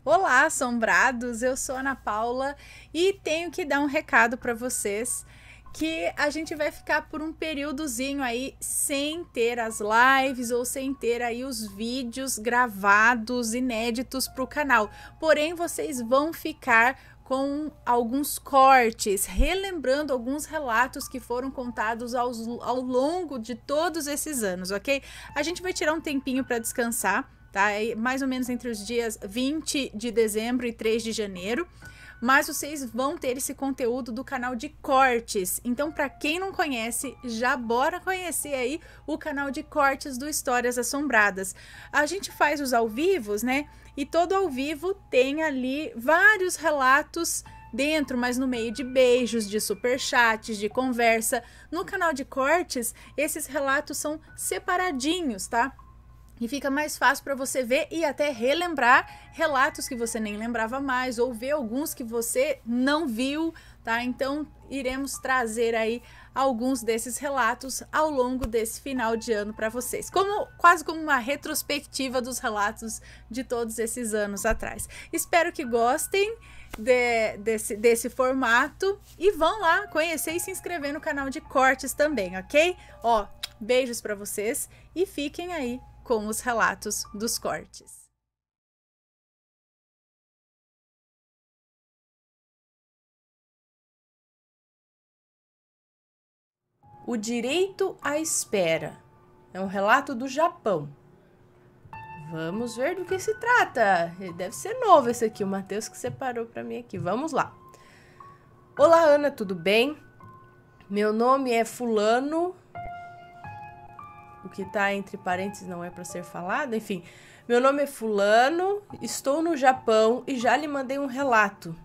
Olá, assombrados! Eu sou Ana Paula e tenho que dar um recado para vocês que a gente vai ficar por um períodozinho aí sem ter as lives ou sem ter aí os vídeos gravados inéditos para o canal. Porém, vocês vão ficar com alguns cortes, relembrando alguns relatos que foram contados ao longo de todos esses anos, ok? A gente vai tirar um tempinho para descansar, tá? Mais ou menos entre os dias 20 de dezembro e 3 de janeiro. Mas vocês vão ter esse conteúdo do canal de cortes. Então, para quem não conhece, já bora conhecer aí o canal de cortes do Histórias Assombradas. A gente faz os ao vivos, né? E todo ao vivo tem ali vários relatos dentro, mas no meio de beijos, de superchats, de conversa. No canal de cortes, esses relatos são separadinhos, tá? E fica mais fácil para você ver e até relembrar relatos que você nem lembrava mais ou ver alguns que você não viu, tá? Então, iremos trazer aí alguns desses relatos ao longo desse final de ano para vocês. Quase como uma retrospectiva dos relatos de todos esses anos atrás. Espero que gostem desse formato e vão lá conhecer e se inscrever no canal de cortes também, ok? Ó, beijos para vocês e fiquem aí com os relatos dos cortes. O direito à espera. É um relato do Japão. Vamos ver do que se trata. Deve ser novo esse aqui, o Matheus que separou para mim aqui. Vamos lá. Olá, Ana, tudo bem? Meu nome é fulano. O que tá entre parênteses não é para ser falado. Enfim, meu nome é fulano, estou no Japão e já lhe mandei um relato.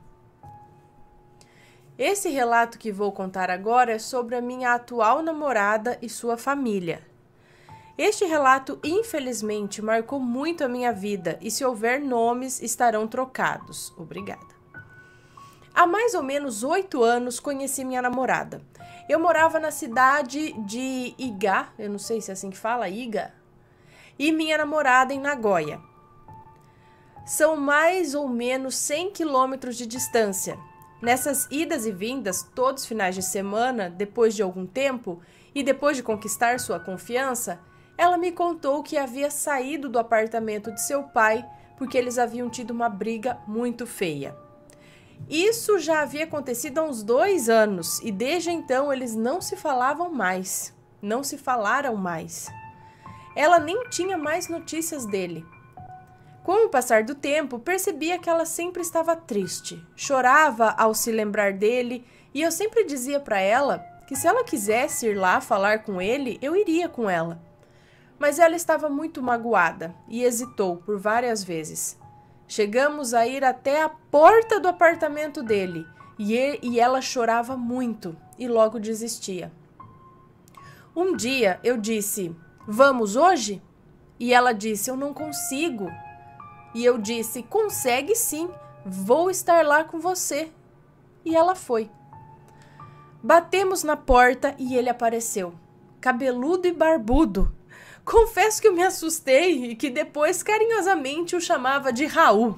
Esse relato que vou contar agora é sobre a minha atual namorada e sua família. Este relato, infelizmente, marcou muito a minha vida e se houver nomes, estarão trocados. Obrigada. Há mais ou menos 8 anos conheci minha namorada. Eu morava na cidade de Iga, eu não sei se é assim que fala, Iga, e minha namorada em Nagoya. São mais ou menos 100 quilômetros de distância. Nessas idas e vindas, todos os finais de semana, depois de algum tempo, e depois de conquistar sua confiança, ela me contou que havia saído do apartamento de seu pai porque eles haviam tido uma briga muito feia. Isso já havia acontecido há uns 2 anos e desde então eles não se falavam mais, não se falaram mais. Ela nem tinha mais notícias dele. Com o passar do tempo, percebia que ela sempre estava triste, chorava ao se lembrar dele e eu sempre dizia para ela que se ela quisesse ir lá falar com ele, eu iria com ela. Mas ela estava muito magoada e hesitou por várias vezes. Chegamos a ir até a porta do apartamento dele e ela chorava muito e logo desistia. Um dia eu disse, vamos hoje? E ela disse, eu não consigo. E eu disse, consegue sim, vou estar lá com você. E ela foi. Batemos na porta e ele apareceu, cabeludo e barbudo. Confesso que eu me assustei e que depois carinhosamente o chamava de Raul.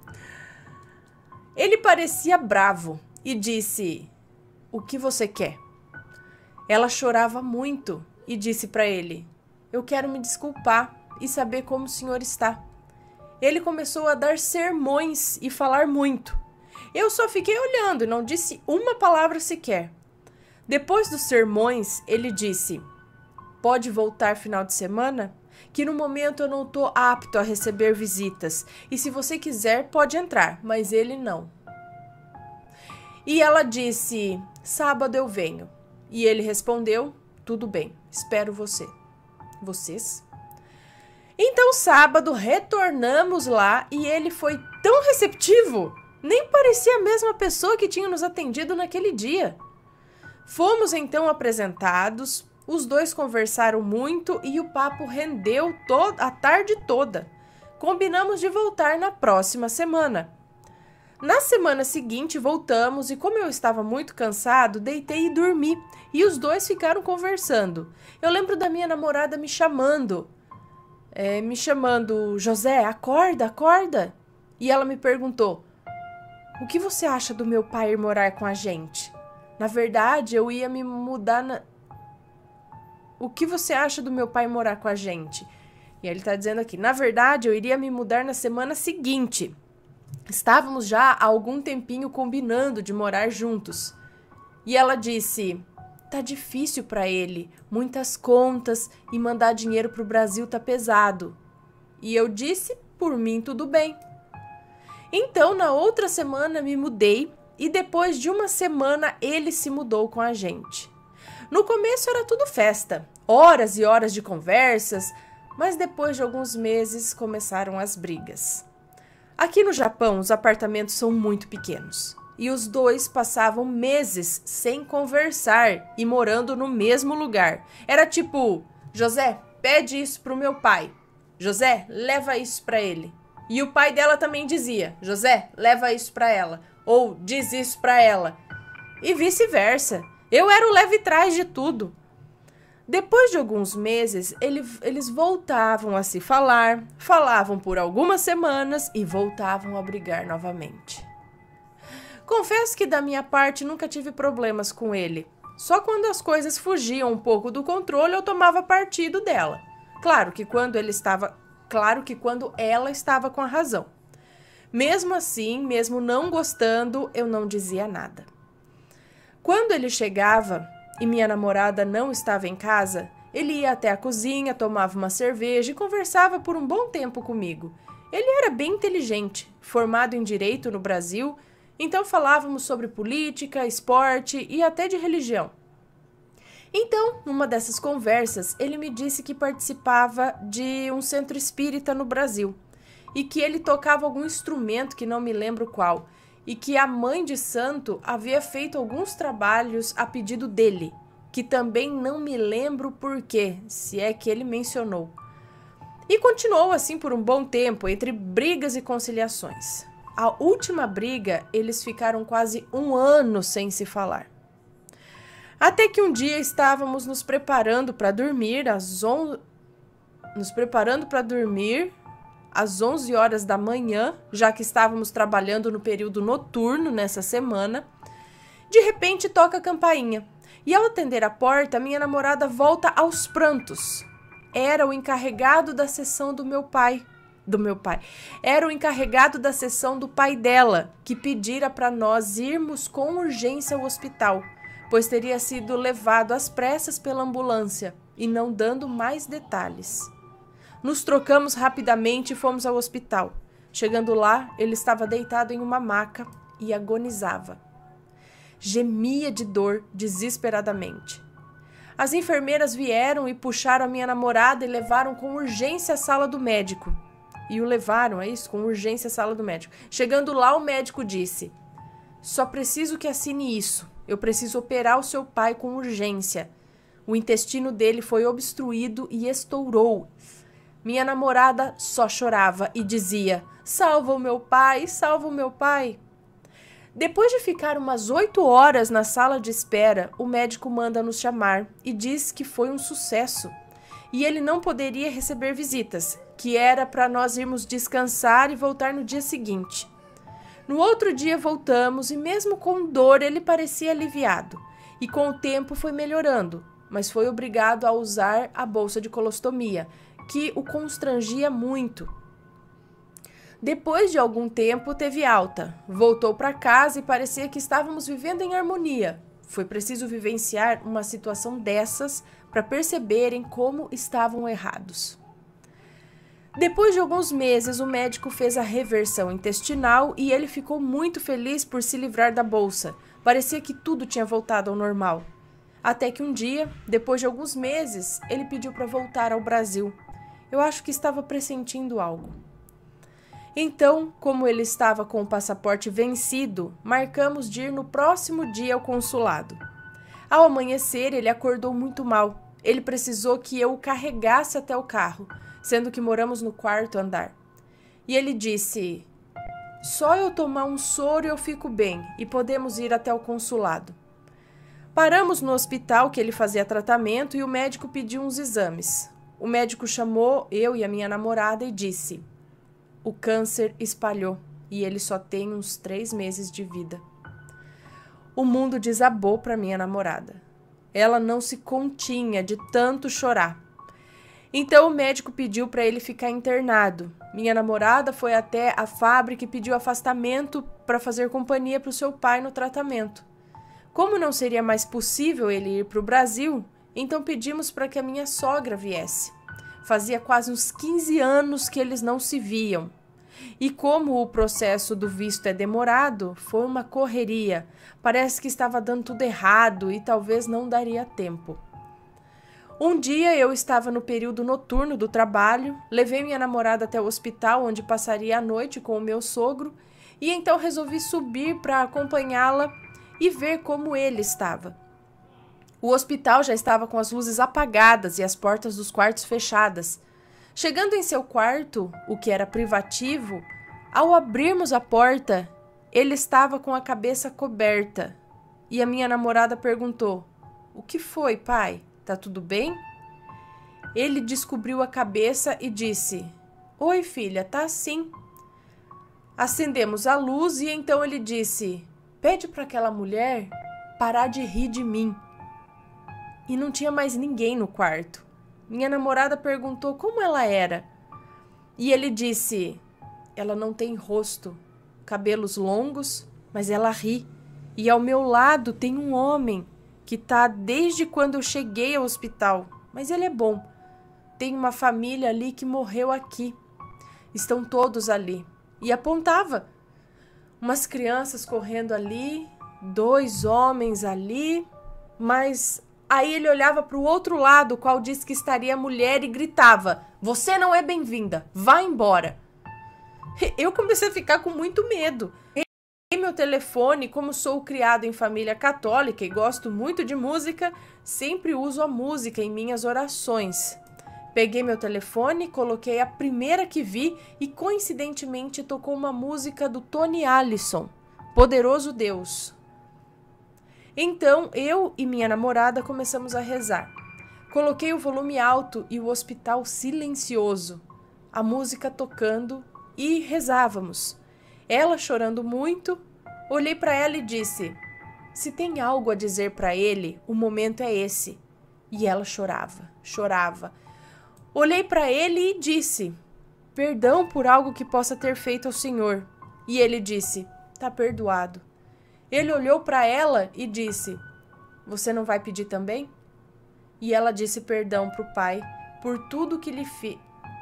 Ele parecia bravo e disse, o que você quer? Ela chorava muito e disse para ele, eu quero me desculpar e saber como o senhor está. Ele começou a dar sermões e falar muito. Eu só fiquei olhando e não disse uma palavra sequer. Depois dos sermões, ele disse, pode voltar final de semana? Que no momento eu não estou apto a receber visitas. E se você quiser, pode entrar, mas ele não. E ela disse, sábado eu venho. E ele respondeu, tudo bem, espero você. Vocês? Então, sábado, retornamos lá e ele foi tão receptivo. Nem parecia a mesma pessoa que tinha nos atendido naquele dia. Fomos então apresentados. Os dois conversaram muito e o papo rendeu a tarde toda. Combinamos de voltar na próxima semana. Na semana seguinte voltamos e como eu estava muito cansado, deitei e dormi. E os dois ficaram conversando. Eu lembro da minha namorada me chamando, José, acorda, acorda. E ela me perguntou: o que você acha do meu pai ir morar com a gente? Na verdade, eu ia me mudar O que você acha do meu pai morar com a gente? E ele está dizendo aqui: na verdade, eu iria me mudar na semana seguinte. Estávamos já há algum tempinho combinando de morar juntos. E ela disse: tá difícil para ele, muitas contas e mandar dinheiro para o Brasil tá pesado. E eu disse: por mim tudo bem. Então, na outra semana me mudei e depois de uma semana ele se mudou com a gente. No começo era tudo festa, horas e horas de conversas, mas depois de alguns meses começaram as brigas. Aqui no Japão, os apartamentos são muito pequenos e os dois passavam meses sem conversar e morando no mesmo lugar. Era tipo: José, pede isso pro meu pai. José, leva isso para ele. E o pai dela também dizia: José, leva isso para ela. Ou diz isso para ela. E vice-versa. Eu era o leve-trás de tudo. Depois de alguns meses, eles voltavam a se falar, falavam por algumas semanas e voltavam a brigar novamente. Confesso que da minha parte nunca tive problemas com ele. Só quando as coisas fugiam um pouco do controle, eu tomava partido dela. Claro que quando ela estava com a razão. Mesmo assim, mesmo não gostando, eu não dizia nada. Quando ele chegava e minha namorada não estava em casa, ele ia até a cozinha, tomava uma cerveja e conversava por um bom tempo comigo. Ele era bem inteligente, formado em Direito no Brasil, então falávamos sobre política, esporte e até de religião. Então, numa dessas conversas, ele me disse que participava de um centro espírita no Brasil e que ele tocava algum instrumento que não me lembro qual, e que a mãe de santo havia feito alguns trabalhos a pedido dele, que também não me lembro porquê, se é que ele mencionou. E continuou assim por um bom tempo, entre brigas e conciliações. A última briga, eles ficaram quase 1 ano sem se falar. Até que um dia estávamos nos preparando para dormir às 11 horas da manhã, já que estávamos trabalhando no período noturno nessa semana. De repente toca a campainha e ao atender a porta, minha namorada volta aos prantos. Era o encarregado da sessão do meu pai. Era o encarregado da sessão do pai dela, que pedira para nós irmos com urgência ao hospital, pois teria sido levado às pressas pela ambulância, e não dando mais detalhes. Nos trocamos rapidamente e fomos ao hospital. Chegando lá, ele estava deitado em uma maca e agonizava. Gemia de dor desesperadamente. As enfermeiras vieram e puxaram a minha namorada e levaram com urgência à sala do médico. Com urgência à sala do médico. Chegando lá, o médico disse: só preciso que assine isso. Eu preciso operar o seu pai com urgência. O intestino dele foi obstruído e estourou. Minha namorada só chorava e dizia: salva o meu pai, salva o meu pai. Depois de ficar umas 8 horas na sala de espera, o médico manda nos chamar e diz que foi um sucesso. E ele não poderia receber visitas, que era para nós irmos descansar e voltar no dia seguinte. No outro dia voltamos e mesmo com dor ele parecia aliviado. E com o tempo foi melhorando, mas foi obrigado a usar a bolsa de colostomia, que o constrangia muito. Depois de algum tempo teve alta, voltou para casa e parecia que estávamos vivendo em harmonia. Foi preciso vivenciar uma situação dessas para perceberem como estavam errados. Depois de alguns meses, o médico fez a reversão intestinal e ele ficou muito feliz por se livrar da bolsa. Parecia que tudo tinha voltado ao normal. Até que um dia, depois de alguns meses, ele pediu para voltar ao Brasil. Eu acho que estava pressentindo algo. Então, como ele estava com o passaporte vencido, marcamos de ir no próximo dia ao consulado. Ao amanhecer, ele acordou muito mal. Ele precisou que eu o carregasse até o carro, sendo que moramos no 4º andar. E ele disse: só eu tomar um soro eu fico bem e podemos ir até o consulado. Paramos no hospital que ele fazia tratamento e o médico pediu uns exames. O médico chamou eu e a minha namorada e disse: o câncer espalhou e ele só tem uns 3 meses de vida. O mundo desabou para minha namorada. Ela não se continha de tanto chorar. Então o médico pediu para ele ficar internado. Minha namorada foi até a fábrica e pediu afastamento para fazer companhia para o seu pai no tratamento. Como não seria mais possível ele ir para o Brasil, então pedimos para que a minha sogra viesse. Fazia quase uns 15 anos que eles não se viam. E como o processo do visto é demorado, foi uma correria. Parece que estava dando tudo errado e talvez não daria tempo. Um dia eu estava no período noturno do trabalho, levei minha namorada até o hospital onde passaria a noite com o meu sogro e então resolvi subir para acompanhá-la e ver como ele estava. O hospital já estava com as luzes apagadas e as portas dos quartos fechadas. Chegando em seu quarto, o que era privativo, ao abrirmos a porta, ele estava com a cabeça coberta. E a minha namorada perguntou: "O que foi, pai? Tá tudo bem?" Ele descobriu a cabeça e disse: "Oi, filha, tá sim." Acendemos a luz e então ele disse: "Pede para aquela mulher parar de rir de mim." E não tinha mais ninguém no quarto. Minha namorada perguntou como ela era. E ele disse: "Ela não tem rosto, cabelos longos, mas ela ri. E ao meu lado tem um homem que tá desde quando eu cheguei ao hospital, mas ele é bom. Tem uma família ali que morreu aqui. Estão todos ali." E apontava. Umas crianças correndo ali, 2 homens ali, mas aí ele olhava para o outro lado, qual disse que estaria a mulher e gritava: "Você não é bem-vinda, vá embora." Eu comecei a ficar com muito medo. Peguei meu telefone, como sou criado em família católica e gosto muito de música, sempre uso a música em minhas orações. Peguei meu telefone, coloquei a primeira que vi e coincidentemente tocou uma música do Tony Allison, Poderoso Deus. Então, eu e minha namorada começamos a rezar. Coloquei o volume alto e o hospital silencioso, a música tocando e rezávamos. Ela chorando muito, olhei para ela e disse: "Se tem algo a dizer para ele, o momento é esse." E ela chorava, chorava. Olhei para ele e disse: "Perdão por algo que possa ter feito ao senhor." E ele disse: "Tá perdoado." Ele olhou para ela e disse: "Você não vai pedir também?" E ela disse perdão para o pai por tudo que lhe fiz.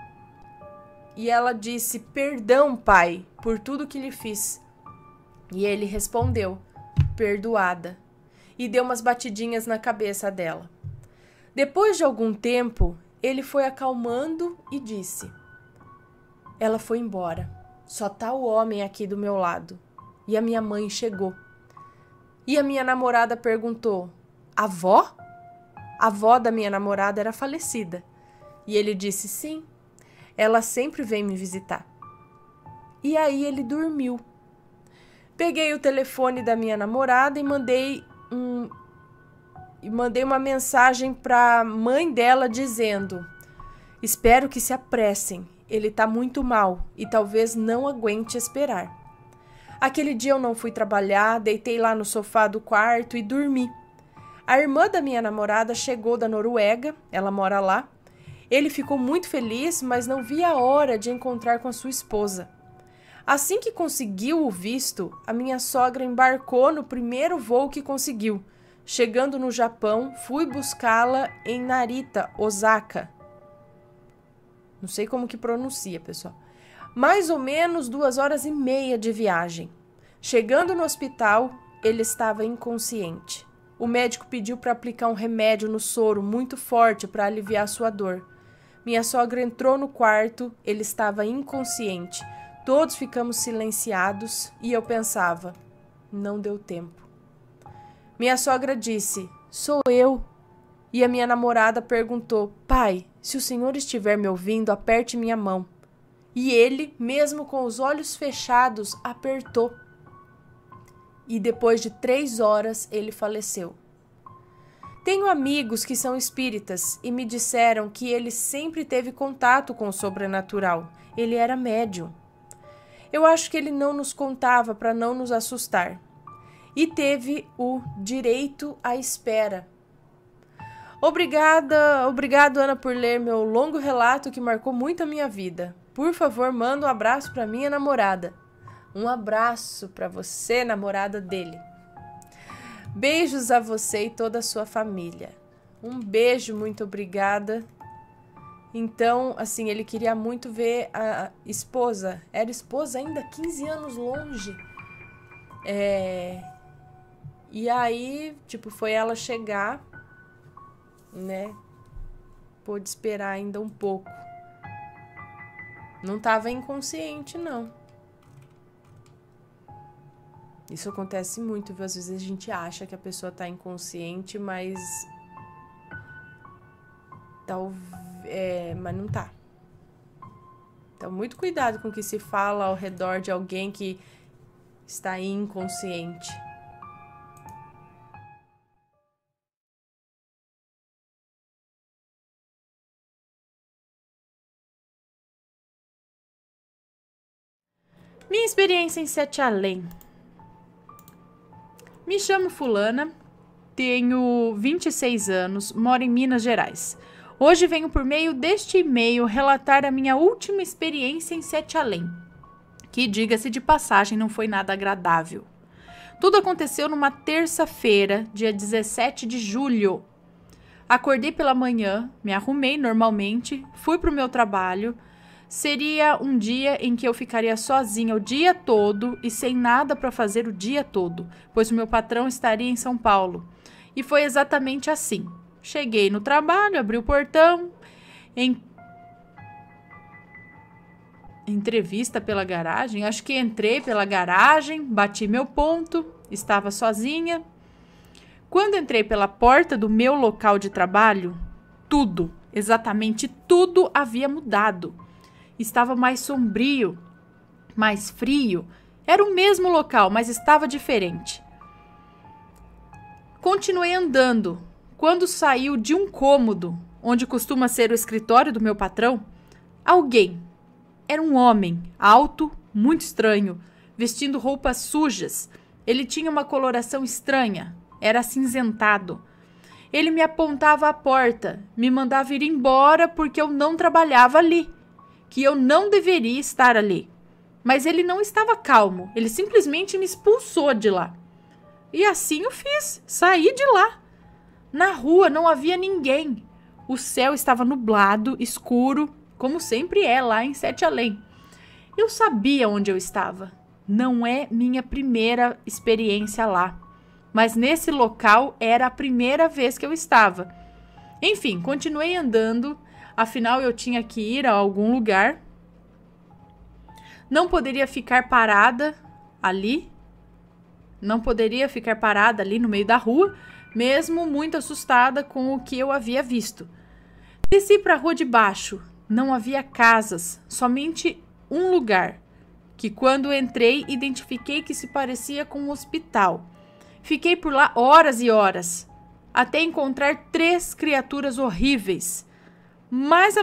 E ela disse: "Perdão, pai, por tudo que lhe fiz." E ele respondeu: "Perdoada." E deu umas batidinhas na cabeça dela. Depois de algum tempo, ele foi acalmando e disse: "Ela foi embora. Só tá o homem aqui do meu lado." E a minha mãe chegou. E a minha namorada perguntou: "A avó?" A avó da minha namorada era falecida. E ele disse: "Sim, ela sempre vem me visitar." E aí ele dormiu. Peguei o telefone da minha namorada e mandei uma mensagem para a mãe dela dizendo: "Espero que se apressem. Ele tá muito mal e talvez não aguente esperar." Aquele dia eu não fui trabalhar, deitei lá no sofá do quarto e dormi. A irmã da minha namorada chegou da Noruega, ela mora lá. Ele ficou muito feliz, mas não via a hora de encontrar com a sua esposa. Assim que conseguiu o visto, a minha sogra embarcou no primeiro voo que conseguiu. Chegando no Japão, fui buscá-la em Narita, Osaka. Não sei como que pronuncia, pessoal. Mais ou menos 2h30 de viagem. Chegando no hospital, ele estava inconsciente. O médico pediu para aplicar um remédio no soro muito forte para aliviar sua dor. Minha sogra entrou no quarto, ele estava inconsciente. Todos ficamos silenciados e eu pensava: não deu tempo. Minha sogra disse: "Sou eu." E a minha namorada perguntou: "Pai, se o senhor estiver me ouvindo, aperte minha mão." E ele, mesmo com os olhos fechados, apertou. E depois de 3 horas, ele faleceu. Tenho amigos que são espíritas e me disseram que ele sempre teve contato com o sobrenatural. Ele era médium. Eu acho que ele não nos contava para não nos assustar. E teve o direito à espera. Obrigado, Ana, por ler meu longo relato que marcou muito a minha vida. Por favor, manda um abraço para minha namorada. Um abraço para você, namorada dele. Beijos a você e toda a sua família. Um beijo, muito obrigada. Então, assim, ele queria muito ver a esposa. Era esposa ainda, 15 anos longe. E aí, tipo, foi ela chegar, né? Pôde esperar ainda um pouco. Não tava inconsciente, não. Isso acontece muito, viu? Às vezes a gente acha que a pessoa tá inconsciente, mas mas não tá. Então, muito cuidado com o que se fala ao redor de alguém que está inconsciente. Minha experiência em Sete Além. Me chamo Fulana, tenho 26 anos, moro em Minas Gerais. Hoje venho por meio deste e-mail relatar a minha última experiência em Sete Além, que, diga-se de passagem, não foi nada agradável. Tudo aconteceu numa terça-feira, dia 17 de julho. Acordei pela manhã, me arrumei normalmente, fui para o meu trabalho. Seria um dia em que eu ficaria sozinha o dia todo e sem nada para fazer o dia todo, pois o meu patrão estaria em São Paulo. E foi exatamente assim. Cheguei no trabalho, abri o portão, entrevista pela garagem, acho que entrei pela garagem, bati meu ponto, estava sozinha. Quando entrei pela porta do meu local de trabalho, tudo, exatamente tudo havia mudado. Estava mais sombrio, mais frio. Era o mesmo local, mas estava diferente. Continuei andando. Quando saiu de um cômodo, onde costuma ser o escritório do meu patrão, alguém, era um homem, alto, muito estranho, vestindo roupas sujas. Ele tinha uma coloração estranha, era acinzentado. Ele me apontava à porta, me mandava ir embora porque eu não trabalhava ali, que eu não deveria estar ali. Mas ele não estava calmo, ele simplesmente me expulsou de lá. E assim eu fiz, saí de lá. Na rua não havia ninguém. O céu estava nublado, escuro, como sempre é lá em Sete Além. Eu sabia onde eu estava. Não é minha primeira experiência lá, mas nesse local era a primeira vez que eu estava. Enfim, continuei andando, afinal eu tinha que ir a algum lugar. Não poderia ficar parada ali. Não poderia ficar parada ali no meio da rua, mesmo muito assustada com o que eu havia visto. Desci para a rua de baixo. Não havia casas, somente um lugar, que quando entrei identifiquei que se parecia com um hospital. Fiquei por lá horas e horas, até encontrar 3 criaturas horríveis, mais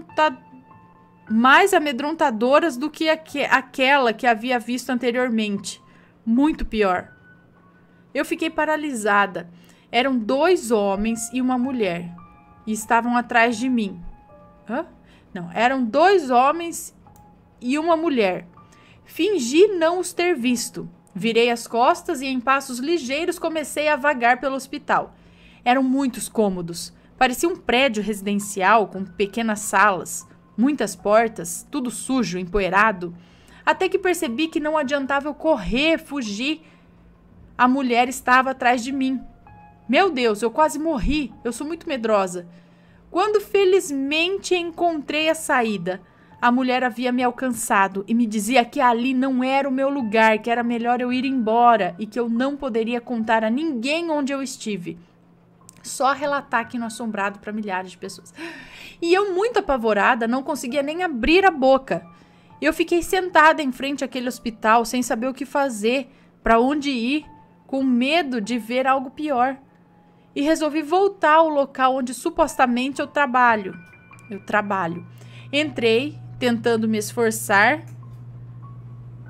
amedrontadoras do que aquela que havia visto anteriormente. Muito pior. Eu fiquei paralisada. Eram 2 homens e uma mulher. E estavam atrás de mim. Não, eram 2 homens e uma mulher. Fingi não os ter visto. Virei as costas e em passos ligeiros comecei a vagar pelo hospital. Eram muitos cômodos. Parecia um prédio residencial com pequenas salas, muitas portas, tudo sujo, empoeirado. Até que percebi que não adiantava eu correr, fugir. A mulher estava atrás de mim. Meu Deus, eu quase morri. Eu sou muito medrosa. Quando felizmente encontrei a saída, a mulher havia me alcançado e me dizia que ali não era o meu lugar, que era melhor eu ir embora e que eu não poderia contar a ninguém onde eu estive. Só relatar aqui no Assombrado para milhares de pessoas. E eu, muito apavorada, não conseguia nem abrir a boca. Eu fiquei sentada em frente àquele hospital, sem saber o que fazer, para onde ir, com medo de ver algo pior. E resolvi voltar ao local onde supostamente eu trabalho. Entrei, tentando me esforçar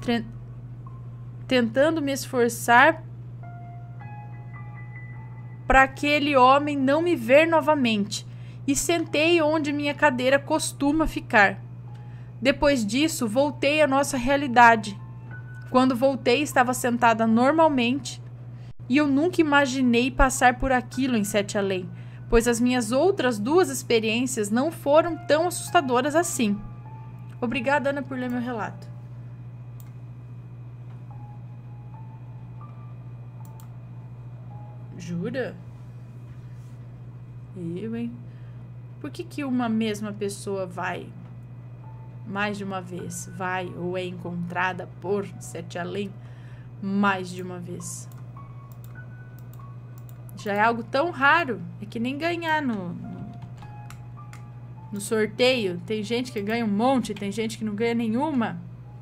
tentando me esforçar para aquele homem não me ver novamente, e sentei onde minha cadeira costuma ficar. Depois disso, voltei à nossa realidade. Quando voltei, estava sentada normalmente, e eu nunca imaginei passar por aquilo em Sete Além, pois as minhas outras 2 experiências não foram tão assustadoras assim. Obrigada, Ana, por ler meu relato. Jura? Eu, hein? Por que uma mesma pessoa vai mais de uma vez? Vai ou é encontrada por Sete Além mais de uma vez? Já é algo tão raro. É que nem ganhar no sorteio. Tem gente que ganha um monte, tem gente que não ganha nenhuma.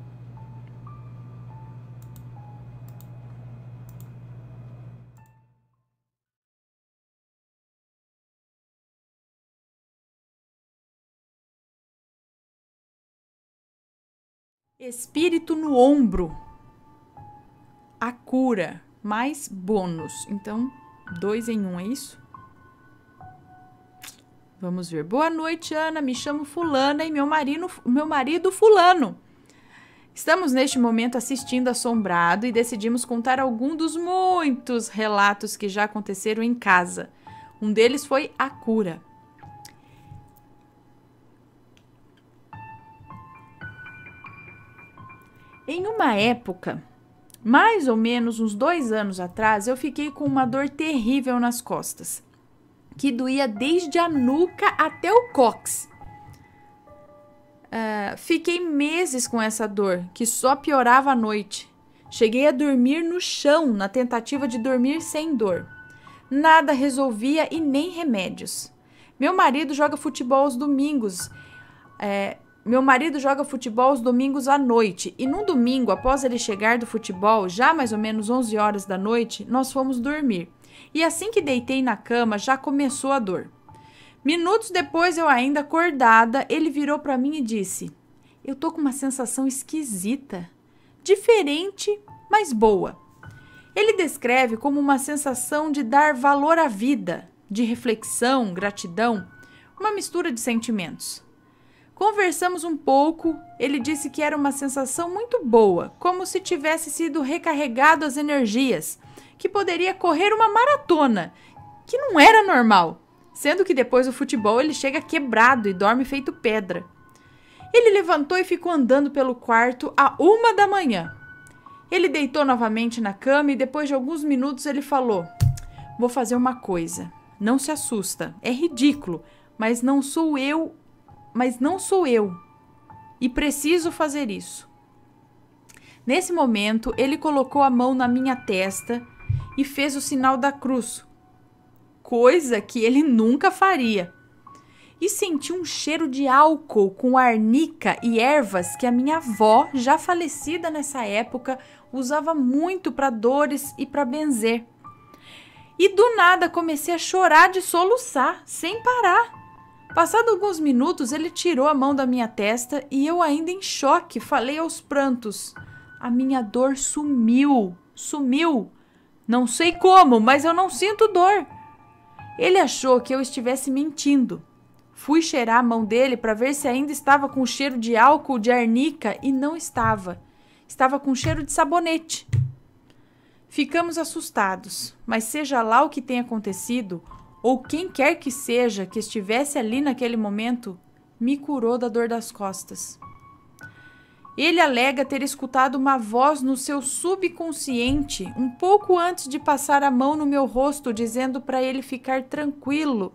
Espírito no ombro. A cura. Mais bônus. Então, 2 em 1, é isso? Vamos ver. Boa noite, Ana. Me chamo Fulana e meu marido Fulano. Estamos neste momento assistindo Assombrado e decidimos contar algum dos muitos relatos que já aconteceram em casa. Um deles foi a cura. Em uma época, mais ou menos uns 2 anos atrás, eu fiquei com uma dor terrível nas costas, que doía desde a nuca até o cóccix. Fiquei meses com essa dor, que só piorava à noite. Cheguei a dormir no chão, na tentativa de dormir sem dor. Nada resolvia e nem remédios. Meu marido joga futebol aos domingos. À noite, e num domingo, após ele chegar do futebol, já mais ou menos 11 horas da noite, nós fomos dormir. E assim que deitei na cama, já começou a dor. Minutos depois, eu ainda acordada, ele virou para mim e disse: eu tô com uma sensação esquisita, diferente, mas boa. Ele descreve como uma sensação de dar valor à vida, de reflexão, gratidão, uma mistura de sentimentos. Conversamos um pouco, ele disse que era uma sensação muito boa, como se tivesse sido recarregado as energias, que poderia correr uma maratona, que não era normal, sendo que depois do futebol ele chega quebrado e dorme feito pedra. Ele levantou e ficou andando pelo quarto à 1 da manhã. Ele deitou novamente na cama e depois de alguns minutos ele falou: vou fazer uma coisa, não se assusta, é ridículo, mas não sou eu, e preciso fazer isso. Nesse momento, ele colocou a mão na minha testa e fez o sinal da cruz, coisa que ele nunca faria. E senti um cheiro de álcool com arnica e ervas que a minha avó, já falecida nessa época, usava muito para dores e para benzer. E do nada comecei a chorar de soluçar, sem parar. Passado alguns minutos, ele tirou a mão da minha testa e eu, ainda em choque, falei aos prantos: a minha dor sumiu. Não sei como, mas eu não sinto dor. Ele achou que eu estivesse mentindo. Fui cheirar a mão dele para ver se ainda estava com cheiro de álcool, de arnica, e não estava. Estava com cheiro de sabonete. Ficamos assustados, mas seja lá o que tenha acontecido, ou quem quer que seja que estivesse ali naquele momento, me curou da dor das costas. Ele alega ter escutado uma voz no seu subconsciente um pouco antes de passar a mão no meu rosto, dizendo para ele ficar tranquilo.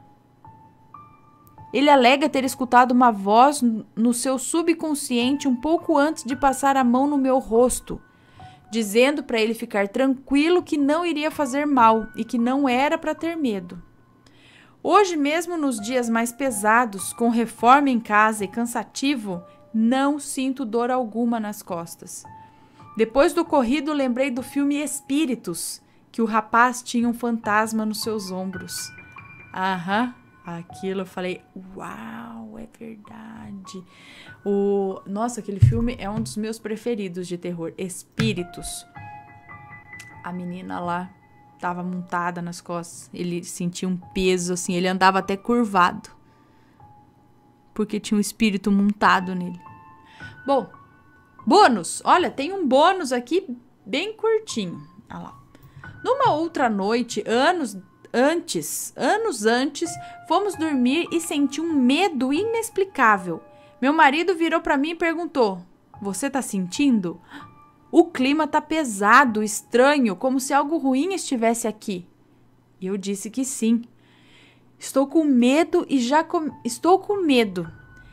Ele alega ter escutado uma voz no seu subconsciente um pouco antes de passar a mão no meu rosto, dizendo para ele ficar tranquilo, que não iria fazer mal e que não era para ter medo. Hoje mesmo, nos dias mais pesados, com reforma em casa e cansativo, não sinto dor alguma nas costas. Depois do ocorrido, lembrei do filme Espíritos, que o rapaz tinha um fantasma nos seus ombros. Aquilo eu falei: uau, céu, é verdade. Nossa, aquele filme é um dos meus preferidos de terror. Espíritos. A menina lá tava montada nas costas. Ele sentia um peso, assim. Ele andava até curvado. Porque tinha um espírito montado nele. Bom, bônus. Olha, tem um bônus aqui bem curtinho. Olha lá. Numa outra noite, anos antes, fomos dormir e senti um medo inexplicável. Meu marido virou para mim e perguntou: "Você tá sentindo? O clima tá pesado, estranho, como se algo ruim estivesse aqui." E eu disse que sim. Estou com medo e estou com medo.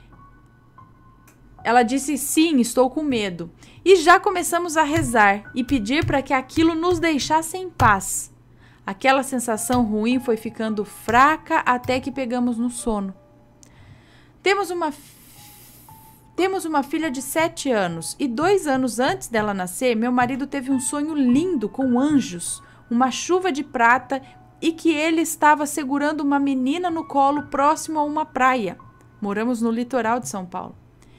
Ela disse sim, estou com medo. E já começamos a rezar e pedir para que aquilo nos deixasse em paz. Aquela sensação ruim foi ficando fraca até que pegamos no sono. Temos uma filha de 7 anos e 2 anos antes dela nascer, meu marido teve um sonho lindo com anjos, uma chuva de prata e que ele estava segurando uma menina no colo próximo a uma praia. Moramos no litoral de São Paulo.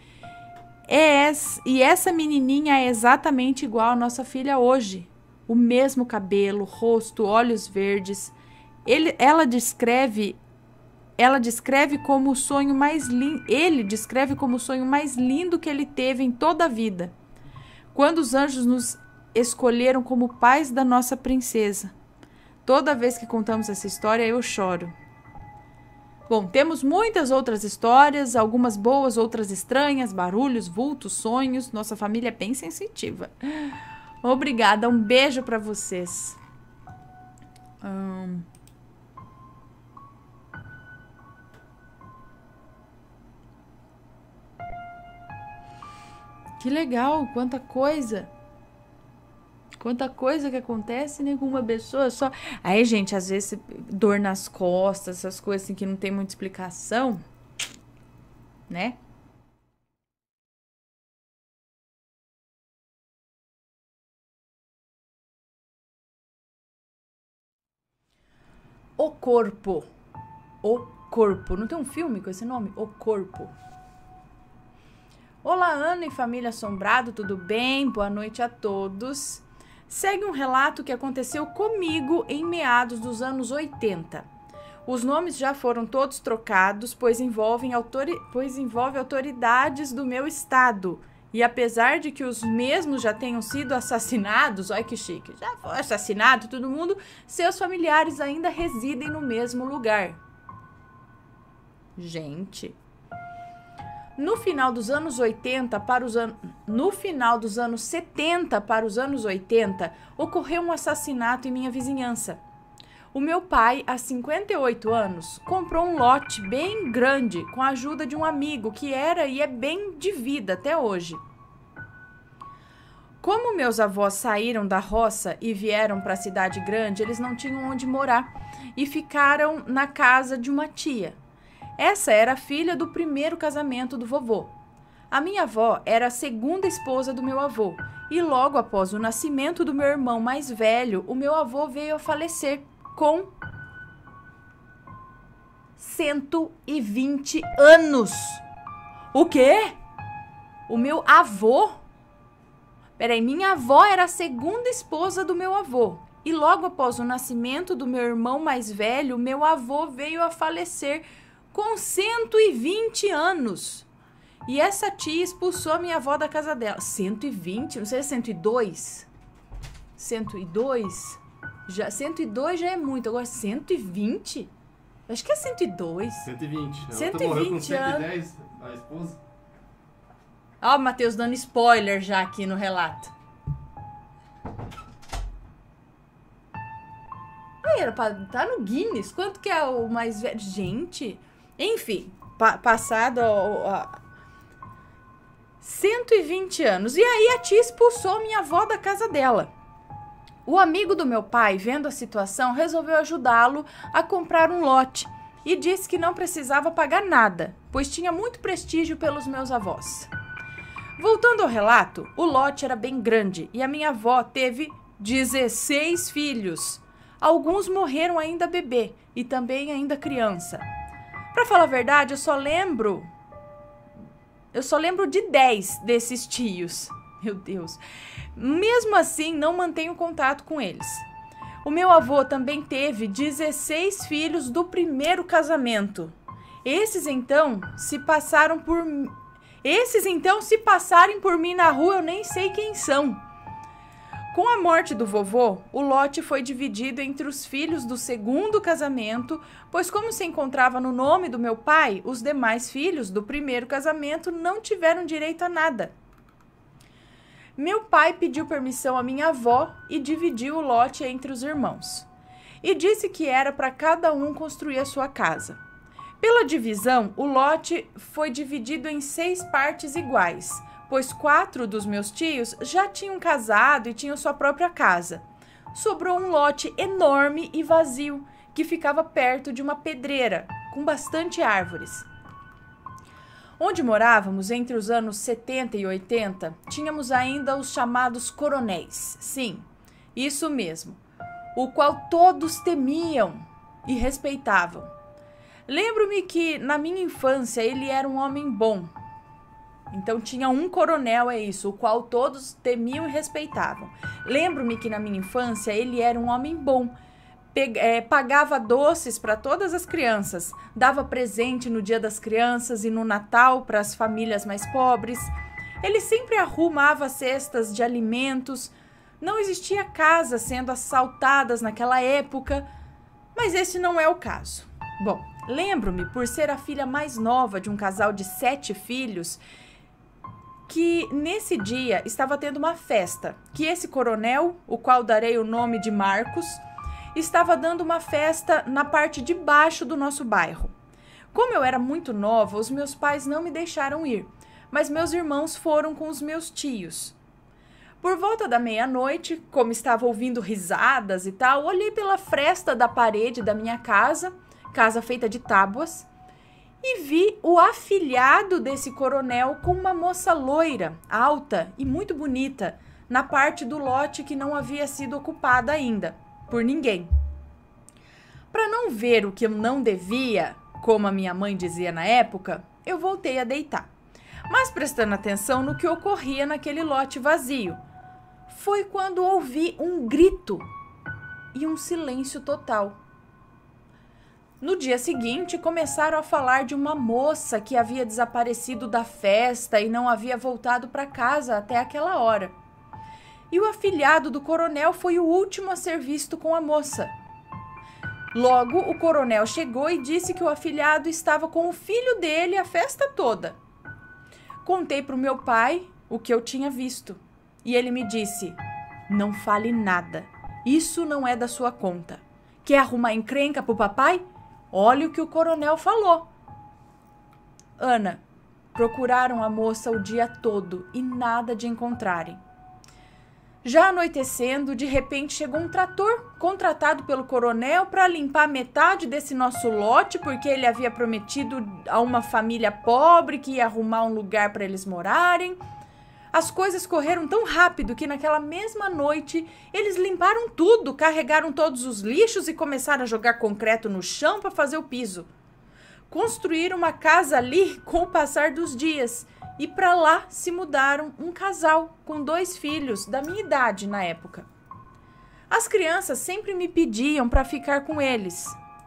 E essa menininha é exatamente igual à nossa filha hoje. O mesmo cabelo, rosto, olhos verdes. Ela descreve como o sonho mais lindo. Ele descreve como o sonho mais lindo que ele teve em toda a vida. Quando os anjos nos escolheram como pais da nossa princesa. Toda vez que contamos essa história, eu choro. Bom, temos muitas outras histórias, algumas boas, outras estranhas, barulhos, vultos, sonhos. Nossa família é bem sensitiva. Obrigada, um beijo para vocês. Que legal, quanta coisa. Quanta coisa que acontece, né, com uma pessoa só. Aí, gente, às vezes dor nas costas, essas coisas assim que não tem muita explicação, né? O Corpo. O Corpo. Não tem um filme com esse nome? O Corpo. Olá, Ana e família Assombrado, tudo bem? Boa noite a todos. Segue um relato que aconteceu comigo em meados dos anos 80. Os nomes já foram todos trocados, pois envolve autoridades do meu estado. E apesar de que os mesmos já tenham sido assassinados, olha que chique, já foi assassinado todo mundo, seus familiares ainda residem no mesmo lugar. Gente... No final dos anos 70 para os no final dos anos 70 para os anos 80, ocorreu um assassinato em minha vizinhança. O meu pai, há 58 anos, comprou um lote bem grande com a ajuda de um amigo que era e é bem de vida até hoje. Como meus avós saíram da roça e vieram para a cidade grande, eles não tinham onde morar e ficaram na casa de uma tia. Essa era a filha do primeiro casamento do vovô. A minha avó era a segunda esposa do meu avô, e logo após o nascimento do meu irmão mais velho, o meu avô veio a falecer com 120 anos. O quê? O meu avô? Peraí, minha avó era a segunda esposa do meu avô, e logo após o nascimento do meu irmão mais velho, meu avô veio a falecer com 120 anos. E essa tia expulsou a minha avó da casa dela. 120? Não sei se é 102? 102? 102 já é muito. Agora 120? Acho que é 102. 120. Ela 120 morreu com 110, a esposa. Ó, o Matheus dando spoiler já aqui no relato. Aí era pra estar no Guinness. Quanto que é o mais velho? Gente... Enfim, passado 120 anos. E aí a tia expulsou minha avó da casa dela. O amigo do meu pai, vendo a situação, resolveu ajudá-lo a comprar um lote e disse que não precisava pagar nada, pois tinha muito prestígio pelos meus avós. Voltando ao relato, o lote era bem grande e a minha avó teve 16 filhos. Alguns morreram ainda bebê e também ainda criança. Pra falar a verdade, eu só lembro eu só lembro de 10 desses tios. Meu Deus. Mesmo assim, não mantenho contato com eles. O meu avô também teve 16 filhos do primeiro casamento. Esses então, se passarem por mim na rua, eu nem sei quem são. Com a morte do vovô, o lote foi dividido entre os filhos do segundo casamento, pois como se encontrava no nome do meu pai, os demais filhos do primeiro casamento não tiveram direito a nada. Meu pai pediu permissão à minha avó e dividiu o lote entre os irmãos. E disse que era para cada um construir a sua casa. Pela divisão, o lote foi dividido em 6 partes iguais, pois 4 dos meus tios já tinham casado e tinham sua própria casa. Sobrou um lote enorme e vazio, que ficava perto de uma pedreira, com bastante árvores. Onde morávamos, entre os anos 70 e 80, tínhamos ainda os chamados coronéis. Sim, isso mesmo, o qual todos temiam e respeitavam. Lembro-me que, na minha infância, ele era um homem bom. Então tinha um coronel, o qual todos temiam e respeitavam. Lembro-me que na minha infância ele era um homem bom, pagava doces para todas as crianças, dava presente no Dia das Crianças e no Natal para as famílias mais pobres. Ele sempre arrumava cestas de alimentos. Não existia casas sendo assaltadas naquela época, mas esse não é o caso. Bom, lembro-me, por ser a filha mais nova de um casal de 7 filhos, que nesse dia estava tendo uma festa, que esse coronel, o qual darei o nome de Marcos, estava dando uma festa na parte de baixo do nosso bairro. Como eu era muito nova, os meus pais não me deixaram ir, mas meus irmãos foram com os meus tios. Por volta da meia-noite, como estava ouvindo risadas e tal, olhei pela fresta da parede da minha casa feita de tábuas, e vi o afilhado desse coronel com uma moça loira, alta e muito bonita, na parte do lote que não havia sido ocupada ainda, por ninguém. Para não ver o que eu não devia, como a minha mãe dizia na época, eu voltei a deitar. Mas prestando atenção no que ocorria naquele lote vazio, foi quando ouvi um grito e um silêncio total. No dia seguinte, começaram a falar de uma moça que havia desaparecido da festa e não havia voltado para casa até aquela hora. E o afilhado do coronel foi o último a ser visto com a moça. Logo, o coronel chegou e disse que o afilhado estava com o filho dele a festa toda. Contei para o meu pai o que eu tinha visto. E ele me disse: "Não fale nada. Isso não é da sua conta. Quer arrumar encrenca pro papai? Olha o que o coronel falou." Ana, procuraram a moça o dia todo e nada de encontrarem. Já anoitecendo, de repente chegou um trator contratado pelo coronel para limpar metade desse nosso lote, porque ele havia prometido a uma família pobre que ia arrumar um lugar para eles morarem. As coisas correram tão rápido que naquela mesma noite eles limparam tudo, carregaram todos os lixos e começaram a jogar concreto no chão para fazer o piso. Construíram uma casa ali com o passar dos dias e para lá se mudaram um casal com 2 filhos da minha idade na época. As crianças sempre me pediam para ficar com eles.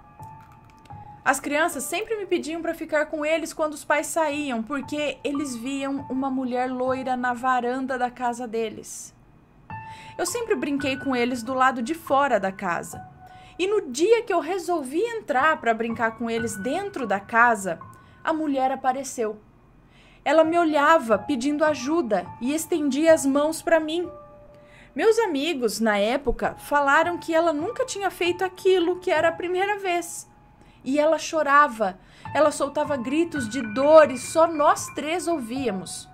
Quando os pais saíam, porque eles viam uma mulher loira na varanda da casa deles. Eu sempre brinquei com eles do lado de fora da casa. E no dia que eu resolvi entrar para brincar com eles dentro da casa, a mulher apareceu. Ela me olhava pedindo ajuda e estendia as mãos para mim. Meus amigos, na época, falaram que ela nunca tinha feito aquilo, que era a primeira vez. E ela chorava, ela soltava gritos de dor e só nós 3 ouvíamos.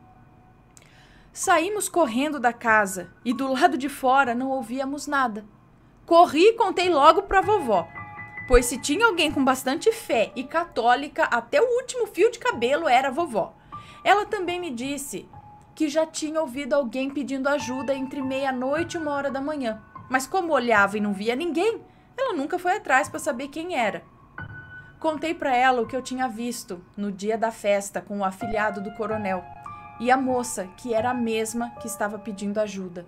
Saímos correndo da casa e do lado de fora não ouvíamos nada. Corri e contei logo para a vovó, pois se tinha alguém com bastante fé e católica, até o último fio de cabelo era a vovó. Ela também me disse que já tinha ouvido alguém pedindo ajuda entre meia-noite e 1h da manhã, mas como olhava e não via ninguém, ela nunca foi atrás para saber quem era. Contei para ela o que eu tinha visto no dia da festa com o afilhado do coronel e a moça, que era a mesma que estava pedindo ajuda.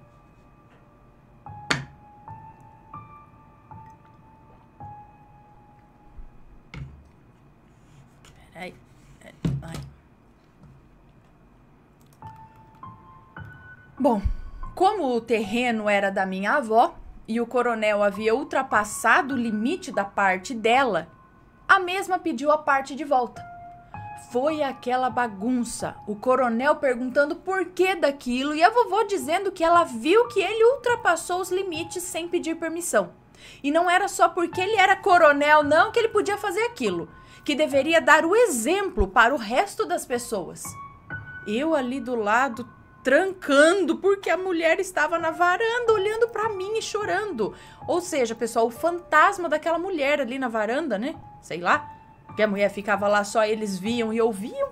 Peraí. Ai. Bom, como o terreno era da minha avó e o coronel havia ultrapassado o limite da parte dela, a mesma pediu a parte de volta. Foi aquela bagunça, o coronel perguntando por que daquilo e a vovó dizendo que ela viu que ele ultrapassou os limites sem pedir permissão. E não era só porque ele era coronel, não, que ele podia fazer aquilo, que deveria dar o exemplo para o resto das pessoas. Eu ali do lado, trancando, porque a mulher estava na varanda olhando para mim e chorando. Ou seja, pessoal, o fantasma daquela mulher ali na varanda, né? Sei lá, porque a mulher ficava lá, só eles viam e ouviam.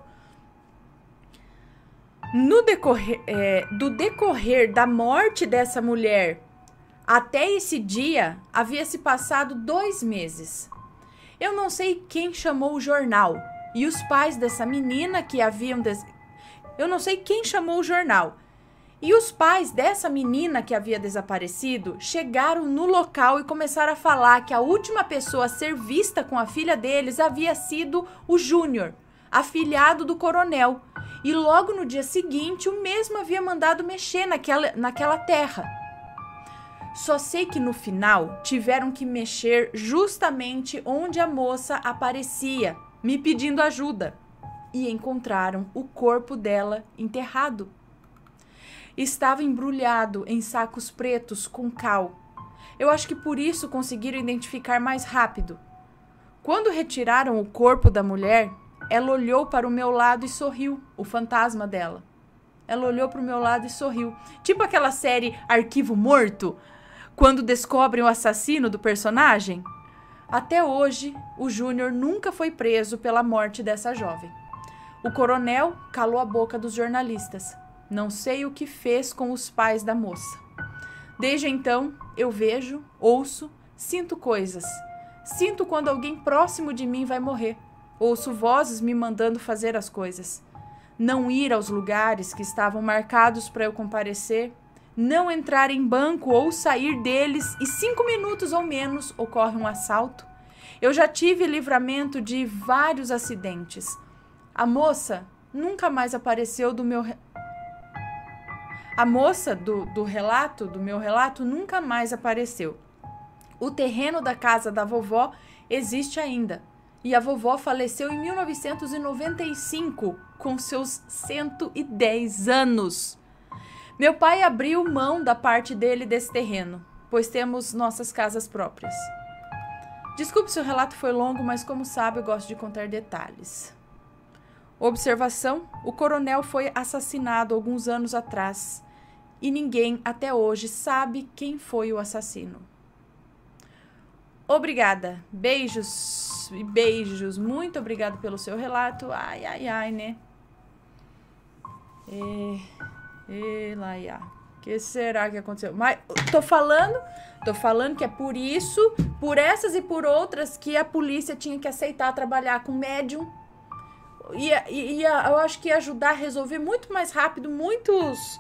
No decorrer da morte dessa mulher até esse dia, havia se passado 2 meses. Eu não sei quem chamou o jornal e os pais dessa menina que haviam... Eu não sei quem chamou o jornal. E os pais dessa menina que havia desaparecido chegaram no local e começaram a falar que a última pessoa a ser vista com a filha deles havia sido o Júnior, afilhado do coronel. E logo no dia seguinte, o mesmo havia mandado mexer naquela terra. Só sei que no final tiveram que mexer justamente onde a moça aparecia, me pedindo ajuda. E encontraram o corpo dela enterrado. Estava embrulhado em sacos pretos com cal. Eu acho que por isso conseguiram identificar mais rápido. Quando retiraram o corpo da mulher, ela olhou para o meu lado e sorriu, o fantasma dela. Ela olhou para o meu lado e sorriu. Tipo aquela série Arquivo Morto, quando descobrem o assassino do personagem. Até hoje, o Júnior nunca foi preso pela morte dessa jovem. O coronel calou a boca dos jornalistas. Não sei o que fez com os pais da moça. Desde então, eu vejo, ouço, sinto coisas. Sinto quando alguém próximo de mim vai morrer. Ouço vozes me mandando fazer as coisas. Não ir aos lugares que estavam marcados para eu comparecer. Não entrar em banco ou sair deles e 5 minutos ou menos ocorre um assalto. Eu já tive livramento de vários acidentes. A moça nunca mais apareceu do meu... A moça do meu relato nunca mais apareceu. O terreno da casa da vovó existe ainda. E a vovó faleceu em 1995, com seus 110 anos. Meu pai abriu mão da parte dele desse terreno, pois temos nossas casas próprias. Desculpe se o relato foi longo, mas como sabe, eu gosto de contar detalhes. Observação: o coronel foi assassinado alguns anos atrás e ninguém até hoje sabe quem foi o assassino. Obrigada. Beijos e beijos. Muito obrigada pelo seu relato. Ai, ai, ai, né? Laia. O que será que aconteceu? Mas tô falando que é por isso, por essas e por outras, que a polícia tinha que aceitar trabalhar com médium. Eu acho que ia ajudar a resolver muito mais rápido muitos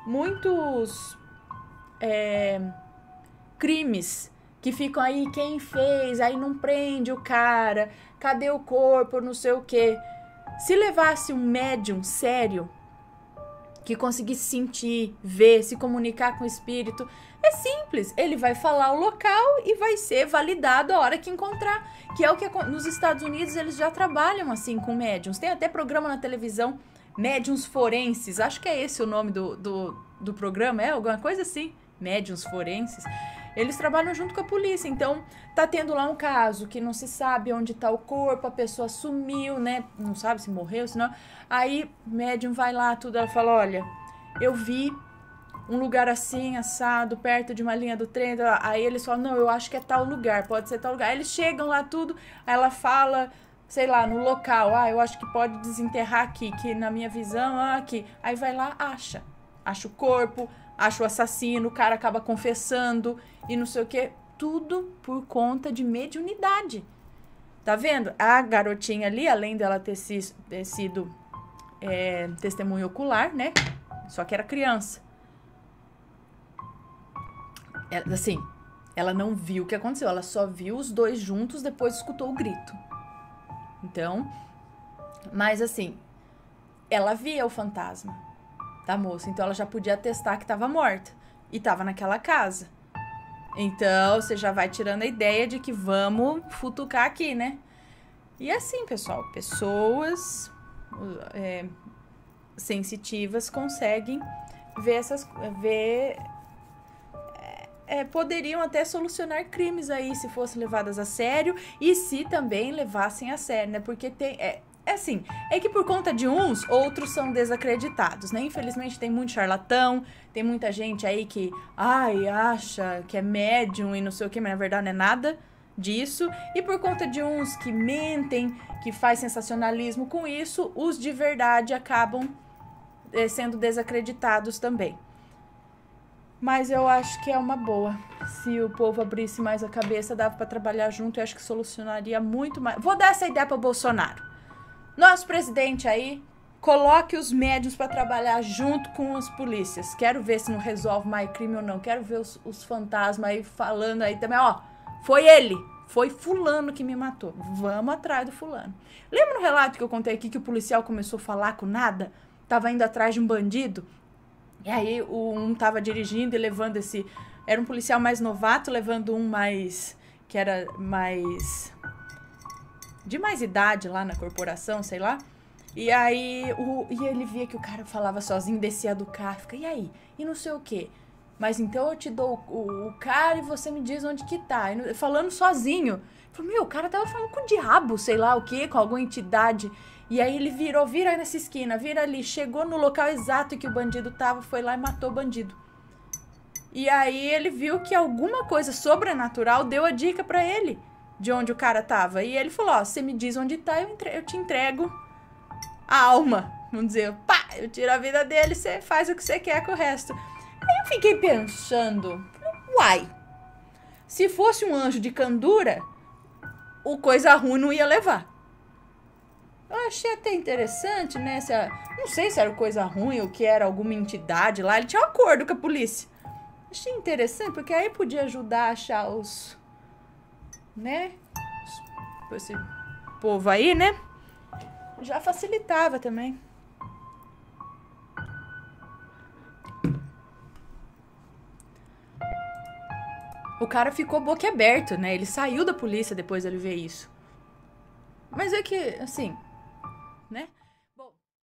crimes que ficam aí, quem fez, aí não prende o cara, cadê o corpo, não sei o quê. Se levasse um médium sério, que conseguisse sentir, ver, se comunicar com o espírito, é simples, ele vai falar o local e vai ser validado a hora que encontrar, que é o que nos Estados Unidos eles já trabalham assim com médiums, tem até programa na televisão, médiums forenses, acho que é esse o nome do programa, é alguma coisa assim, médiums forenses. Eles trabalham junto com a polícia, então tá tendo lá um caso que não se sabe onde tá o corpo, a pessoa sumiu, né? Não sabe se morreu, se não. Aí o médium vai lá, tudo, ela fala, olha, eu vi um lugar assim, assado, perto de uma linha do trem. Aí eles falam, não, eu acho que é tal lugar, pode ser tal lugar. Aí eles chegam lá, tudo, aí ela fala, sei lá, no local, eu acho que pode desenterrar aqui, que na minha visão, aqui. Aí vai lá, acha o corpo, acha o assassino, o cara acaba confessando e não sei o que, tudo por conta de mediunidade. Tá vendo? A garotinha ali, além dela ter sido testemunha ocular, né? Só que era criança. Assim, ela não viu o que aconteceu. Ela só viu os dois juntos, depois escutou o grito. Então, mas assim, ela via o fantasma da moça. Então, ela já podia atestar que estava morta. E estava naquela casa. Então, você já vai tirando a ideia de que vamos futucar aqui, né? E assim, pessoal, pessoas sensitivas conseguem poderiam até solucionar crimes aí se fossem levadas a sério e se também levassem a sério, né? Porque é que por conta de uns, outros são desacreditados, né? Infelizmente tem muito charlatão, tem muita gente aí que, acha que é médium e não sei o que, mas na verdade não é nada disso. E por conta de uns que mentem, que faz sensacionalismo com isso, os de verdade acabam sendo desacreditados também. Mas eu acho que é uma boa. Se o povo abrisse mais a cabeça, dava pra trabalhar junto, eu acho que solucionaria muito mais. Vou dar essa ideia pro Bolsonaro. Nosso presidente aí, coloque os médios pra trabalhar junto com as polícias. Quero ver se não resolve mais crime ou não. Quero ver os fantasmas aí falando aí também, foi ele, foi fulano que me matou. Vamos atrás do fulano. Lembra no relato que eu contei aqui que o policial começou a falar com nada? Tava indo atrás de um bandido? E aí um tava dirigindo e levando era um policial mais novato, levando um que era mais de mais idade lá na corporação, sei lá. E aí e ele via que o cara falava sozinho, descia do carro, fica, e aí? E não sei o quê. Mas então eu te dou o cara e você me diz onde que tá. Falando sozinho. Falei, o cara tava falando com o diabo, sei lá o quê, com alguma entidade. E aí ele vira nessa esquina, vira ali, chegou no local exato que o bandido tava, foi lá e matou o bandido. E aí ele viu que alguma coisa sobrenatural deu a dica pra ele de onde o cara tava. E ele falou, você me diz onde tá, eu te entrego a alma. Vamos dizer, eu tiro a vida dele, você faz o que você quer com o resto. Aí eu fiquei pensando, se fosse um anjo de candura, o coisa ruim não ia levar. Eu achei até interessante, né? Não sei se era coisa ruim ou que era alguma entidade lá. Ele tinha um acordo com a polícia. Achei interessante, porque aí podia ajudar a achar esse povo aí, né? Já facilitava também. O cara ficou boquiaberto, né? Ele saiu da polícia depois de ele ver isso. Mas é que, assim, né? Bom.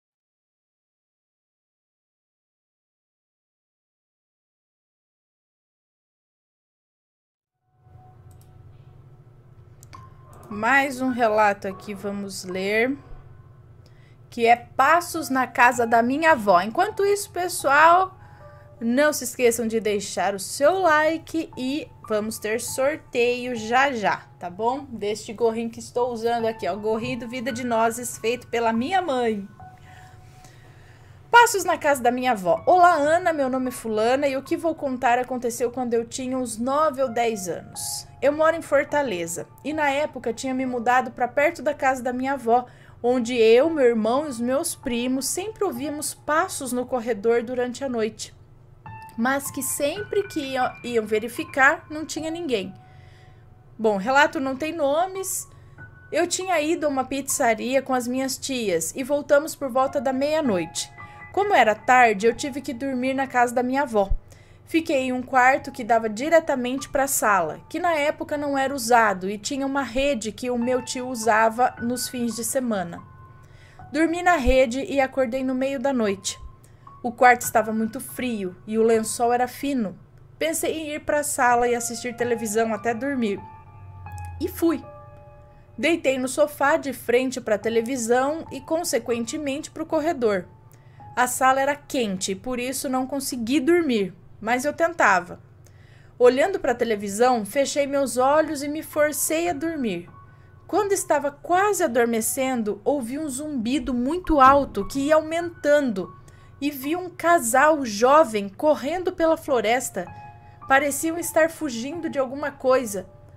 Mais um relato aqui, vamos ler. Que é Passos na Casa da Minha Avó. Enquanto isso, pessoal, não se esqueçam de deixar o seu like e vamos ter sorteio já, tá bom? Deste gorrinho que estou usando aqui, ó, gorrinho do Vida de Nozes, feito pela minha mãe. Passos na Casa da Minha Avó. Olá, Ana, meu nome é fulana e o que vou contar aconteceu quando eu tinha uns 9 ou 10 anos. Eu moro em Fortaleza e na época tinha me mudado para perto da casa da minha avó, onde eu, meu irmão e os meus primos sempre ouvíamos passos no corredor durante a noite. Mas que sempre que iam verificar, não tinha ninguém. Bom, o relato não tem nomes. Eu tinha ido a uma pizzaria com as minhas tias e voltamos por volta da meia-noite. Como era tarde, eu tive que dormir na casa da minha avó. Fiquei em um quarto que dava diretamente para a sala, que na época não era usado e tinha uma rede que o meu tio usava nos fins de semana. Dormi na rede e acordei no meio da noite. O quarto estava muito frio e o lençol era fino. Pensei em ir para a sala e assistir televisão até dormir. E fui. Deitei no sofá de frente para a televisão e, consequentemente, para o corredor. A sala era quente e por isso não consegui dormir, mas eu tentava. Olhando para a televisão, fechei meus olhos e me forcei a dormir. Quando estava quase adormecendo, ouvi um zumbido muito alto que ia aumentando e vi um casal jovem correndo pela floresta. Pareciam estar fugindo de alguma coisa.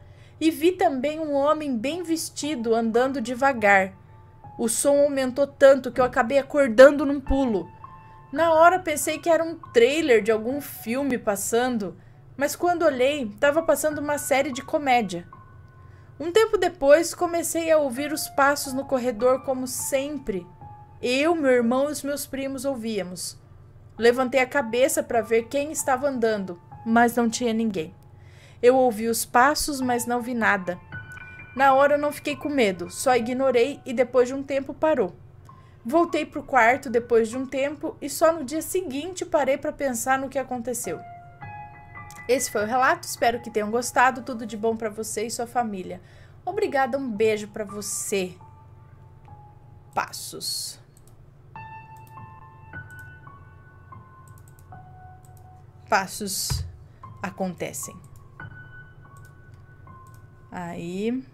e vi também um homem bem vestido andando devagar. O som aumentou tanto que eu acabei acordando num pulo. Na hora pensei que era um trailer de algum filme passando, mas quando olhei, estava passando uma série de comédia. Um tempo depois, comecei a ouvir os passos no corredor como sempre. Eu, meu irmão e os meus primos ouvíamos. Levantei a cabeça para ver quem estava andando, mas não tinha ninguém. Eu ouvi os passos, mas não vi nada. Na hora eu não fiquei com medo, só ignorei e depois de um tempo parou. Voltei para o quarto depois de um tempo e só no dia seguinte parei para pensar no que aconteceu. Esse foi o relato, espero que tenham gostado. Tudo de bom para você e sua família. Obrigada, um beijo para você. Passos. Passos acontecem. Aí...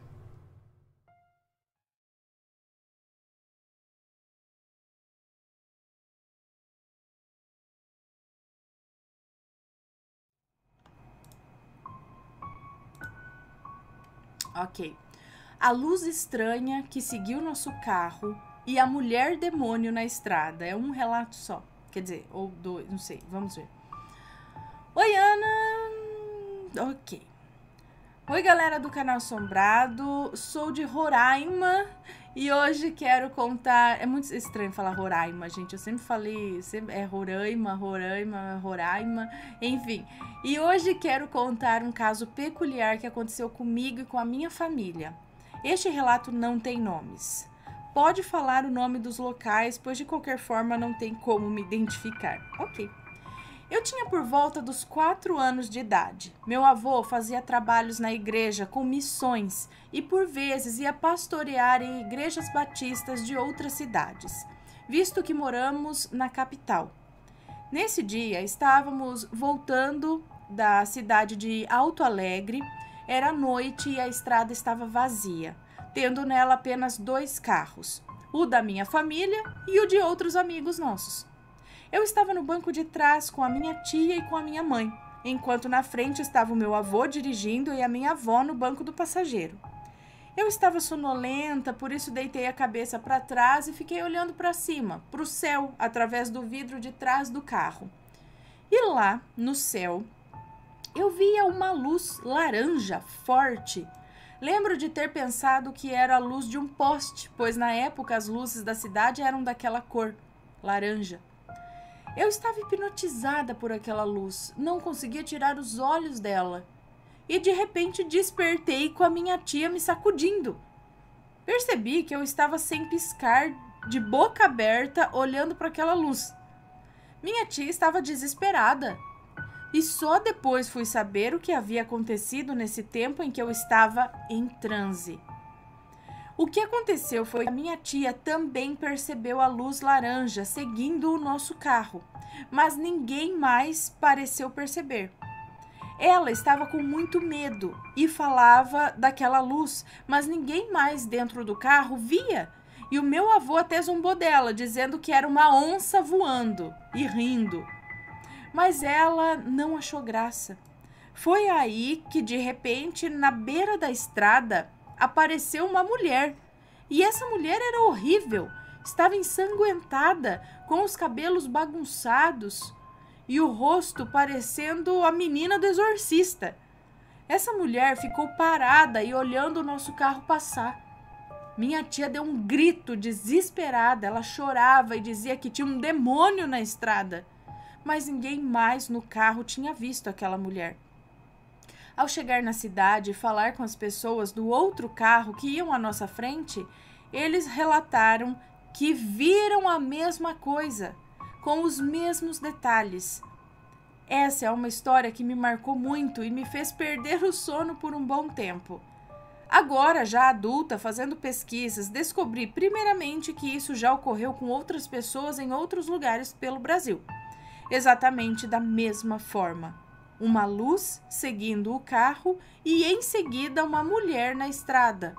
Ok. A luz estranha que seguiu nosso carro e a mulher demônio na estrada. É um relato só. Quer dizer, ou dois, não sei. Vamos ver. Oi, Ana. Ok. Oi, galera do canal Assombrado. Sou de Roraima e hoje quero contar... É muito estranho falar Roraima, gente. Eu sempre falei... É Roraima, Roraima... Enfim. E hoje quero contar um caso peculiar que aconteceu comigo e com a minha família. Este relato não tem nomes. Pode falar o nome dos locais, pois de qualquer forma não tem como me identificar. Ok. Eu tinha por volta dos 4 anos de idade. Meu avô fazia trabalhos na igreja com missões e por vezes ia pastorear em igrejas batistas de outras cidades, visto que moramos na capital. Nesse dia, estávamos voltando da cidade de Alto Alegre, era noite e a estrada estava vazia, tendo nela apenas 2 carros, o da minha família e o de outros amigos nossos. Eu estava no banco de trás com a minha tia e com a minha mãe, enquanto na frente estava o meu avô dirigindo e a minha avó no banco do passageiro. Eu estava sonolenta, por isso deitei a cabeça para trás e fiquei olhando para cima, para o céu, através do vidro de trás do carro. E lá, no céu, eu via uma luz laranja forte. Lembro de ter pensado que era a luz de um poste, pois na época as luzes da cidade eram daquela cor, laranja. Eu estava hipnotizada por aquela luz, não conseguia tirar os olhos dela. E de repente despertei com a minha tia me sacudindo. Percebi que eu estava sem piscar, de boca aberta, olhando para aquela luz. Minha tia estava desesperada. E só depois fui saber o que havia acontecido nesse tempo em que eu estava em transe. O que aconteceu foi que a minha tia também percebeu a luz laranja seguindo o nosso carro, mas ninguém mais pareceu perceber. Ela estava com muito medo e falava daquela luz, mas ninguém mais dentro do carro via. E o meu avô até zombou dela, dizendo que era uma onça voando e rindo. Mas ela não achou graça. Foi aí que, de repente, na beira da estrada, apareceu uma mulher. E essa mulher era horrível. Estava ensanguentada, com os cabelos bagunçados e o rosto parecendo a menina do exorcista. Essa mulher ficou parada e olhando o nosso carro passar. Minha tia deu um grito desesperada. Ela chorava e dizia que tinha um demônio na estrada. Mas ninguém mais no carro tinha visto aquela mulher. Ao chegar na cidade e falar com as pessoas do outro carro que iam à nossa frente, eles relataram que viram a mesma coisa, com os mesmos detalhes. Essa é uma história que me marcou muito e me fez perder o sono por um bom tempo. Agora, já adulta, fazendo pesquisas, descobri primeiramente que isso já ocorreu com outras pessoas em outros lugares pelo Brasil. Exatamente da mesma forma. Uma luz seguindo o carro e em seguida uma mulher na estrada.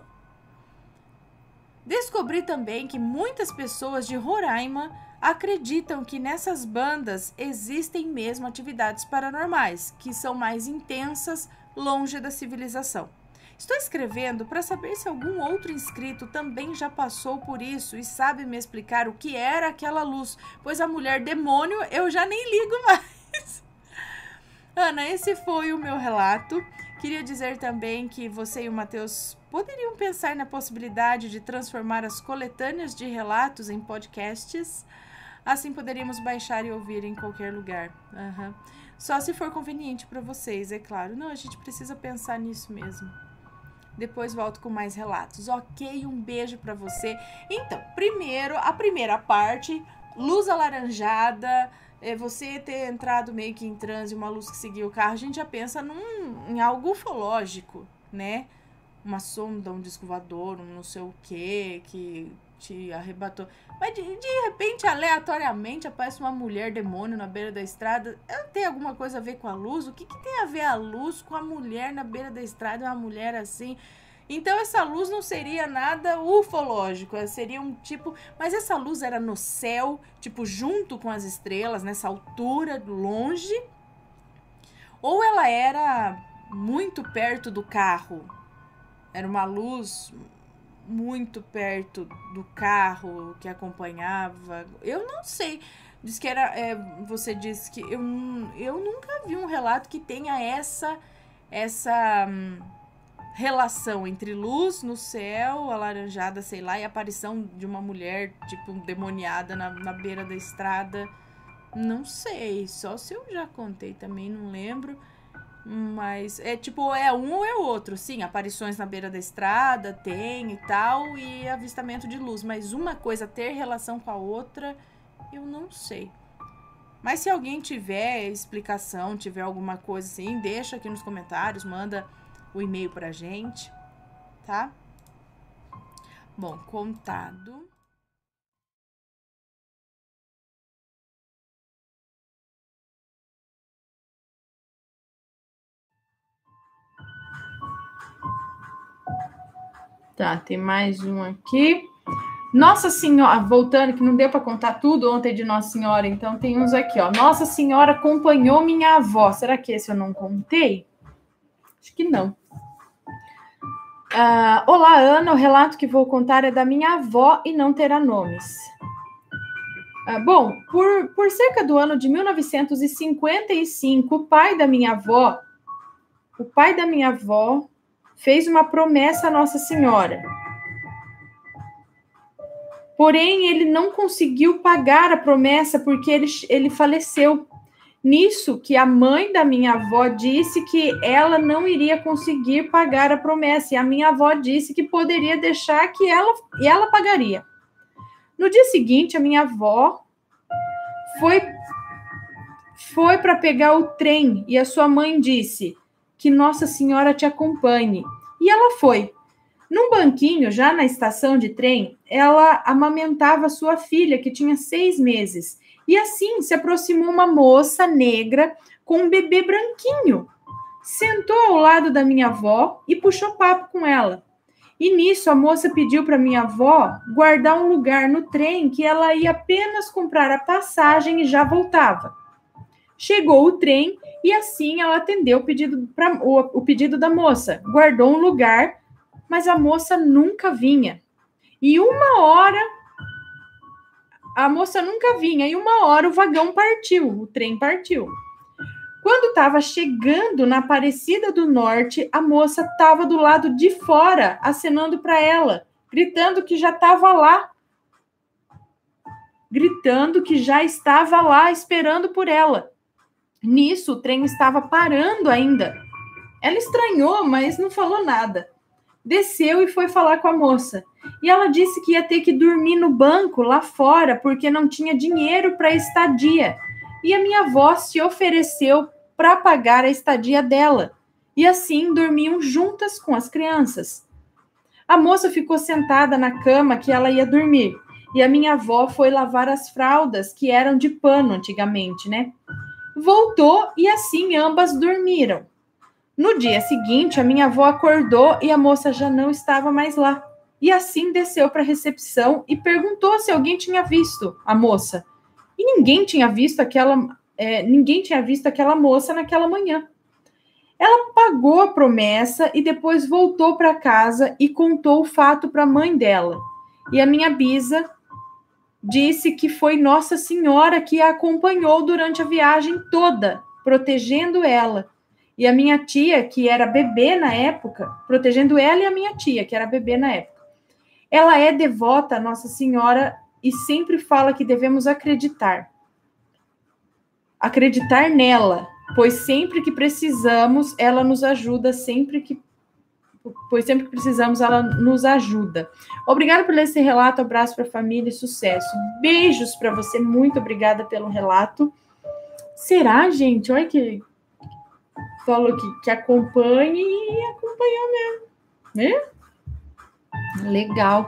Descobri também que muitas pessoas de Roraima acreditam que nessas bandas existem mesmo atividades paranormais, que são mais intensas, longe da civilização. Estou escrevendo para saber se algum outro inscrito também já passou por isso e sabe me explicar o que era aquela luz, pois a mulher demônio eu já nem ligo mais. Ana, esse foi o meu relato. Queria dizer também que você e o Matheus poderiam pensar na possibilidade de transformar as coletâneas de relatos em podcasts. Assim poderíamos baixar e ouvir em qualquer lugar. Só se for conveniente para vocês, é claro. Não, a gente precisa pensar nisso mesmo. Depois volto com mais relatos. Ok, um beijo para você. Então, primeiro, a primeira parte, luz alaranjada, você ter entrado meio que em transe, uma luz que seguia o carro, a gente já pensa em algo ufológico, né? Uma sonda, um disco voador, um não sei o quê, que te arrebatou. Mas de repente, aleatoriamente, aparece uma mulher demônio na beira da estrada. Ela tem alguma coisa a ver com a luz? O que tem a ver a luz com a mulher na beira da estrada? Uma mulher assim. Então, essa luz não seria nada ufológico. Seria um tipo... Mas essa luz era no céu, tipo, junto com as estrelas, nessa altura, longe. Ou ela era muito perto do carro. Era uma luz muito perto do carro que acompanhava. Eu não sei. Diz que era. Você disse que eu nunca vi um relato que tenha essa relação entre luz no céu, alaranjada, sei lá, e a aparição de uma mulher, tipo, demoniada na beira da estrada. Não sei. Só se eu já contei também, não lembro. Mas é tipo, é um ou é outro. Sim, aparições na beira da estrada tem e tal, e avistamento de luz. Mas uma coisa ter relação com a outra, eu não sei. Mas se alguém tiver explicação, tiver alguma coisa assim, deixa aqui nos comentários, manda o e-mail pra gente, tá? Bom, contado. Tá, tem mais um aqui. Nossa Senhora, voltando, que não deu para contar tudo ontem de Nossa Senhora, então tem uns aqui, ó. Nossa Senhora acompanhou minha avó. Será que esse eu não contei? Acho que não. Olá, Ana. O relato que vou contar é da minha avó e não terá nomes. Bom, por cerca do ano de 1955, o pai da minha avó fez uma promessa a Nossa Senhora. Porém, ele não conseguiu pagar a promessa porque ele faleceu. Nisso que a mãe da minha avó disse que ela não iria conseguir pagar a promessa. E a minha avó disse que poderia deixar que ela pagaria. No dia seguinte, a minha avó foi para pegar o trem e a sua mãe disse que Nossa Senhora te acompanhe. E ela foi. Num banquinho, já na estação de trem, ela amamentava sua filha, que tinha 6 meses. E assim se aproximou uma moça negra com um bebê branquinho. Sentou ao lado da minha avó e puxou papo com ela. E nisso a moça pediu para minha avó guardar um lugar no trem que ela ia apenas comprar a passagem e já voltava. Chegou o trem e assim ela atendeu o pedido da moça. Guardou um lugar, mas a moça nunca vinha. E uma hora o vagão partiu, o trem partiu. Quando estava chegando na Aparecida do Norte, a moça estava do lado de fora, acenando para ela, gritando que já estava lá. Gritando que já estava lá esperando por ela. Nisso, o trem estava parando ainda. Ela estranhou, mas não falou nada. Desceu e foi falar com a moça. E ela disse que ia ter que dormir no banco lá fora, porque não tinha dinheiro para estadia. E a minha avó se ofereceu para pagar a estadia dela. E assim dormiam juntas com as crianças. A moça ficou sentada na cama que ela ia dormir. E a minha avó foi lavar as fraldas, que eram de pano antigamente, né? Voltou e assim ambas dormiram. No dia seguinte, a minha avó acordou e a moça já não estava mais lá. E assim desceu para a recepção e perguntou se alguém tinha visto a moça. E ninguém tinha visto aquela moça naquela manhã. Ela pagou a promessa e depois voltou para casa e contou o fato para a mãe dela. E a minha bisa disse que foi Nossa Senhora que a acompanhou durante a viagem toda, protegendo ela. E a minha tia, que era bebê na época, protegendo ela e a minha tia, que era bebê na época. Ela é devota a Nossa Senhora e sempre fala que devemos acreditar. Acreditar nela, pois sempre que precisamos, ela nos ajuda, pois sempre que precisamos, ela nos ajuda. Obrigada por ler esse relato, abraço para a família e sucesso. Beijos para você, muito obrigada pelo relato. Será, gente? Olha que falou que acompanhe e acompanhou mesmo, né? Legal.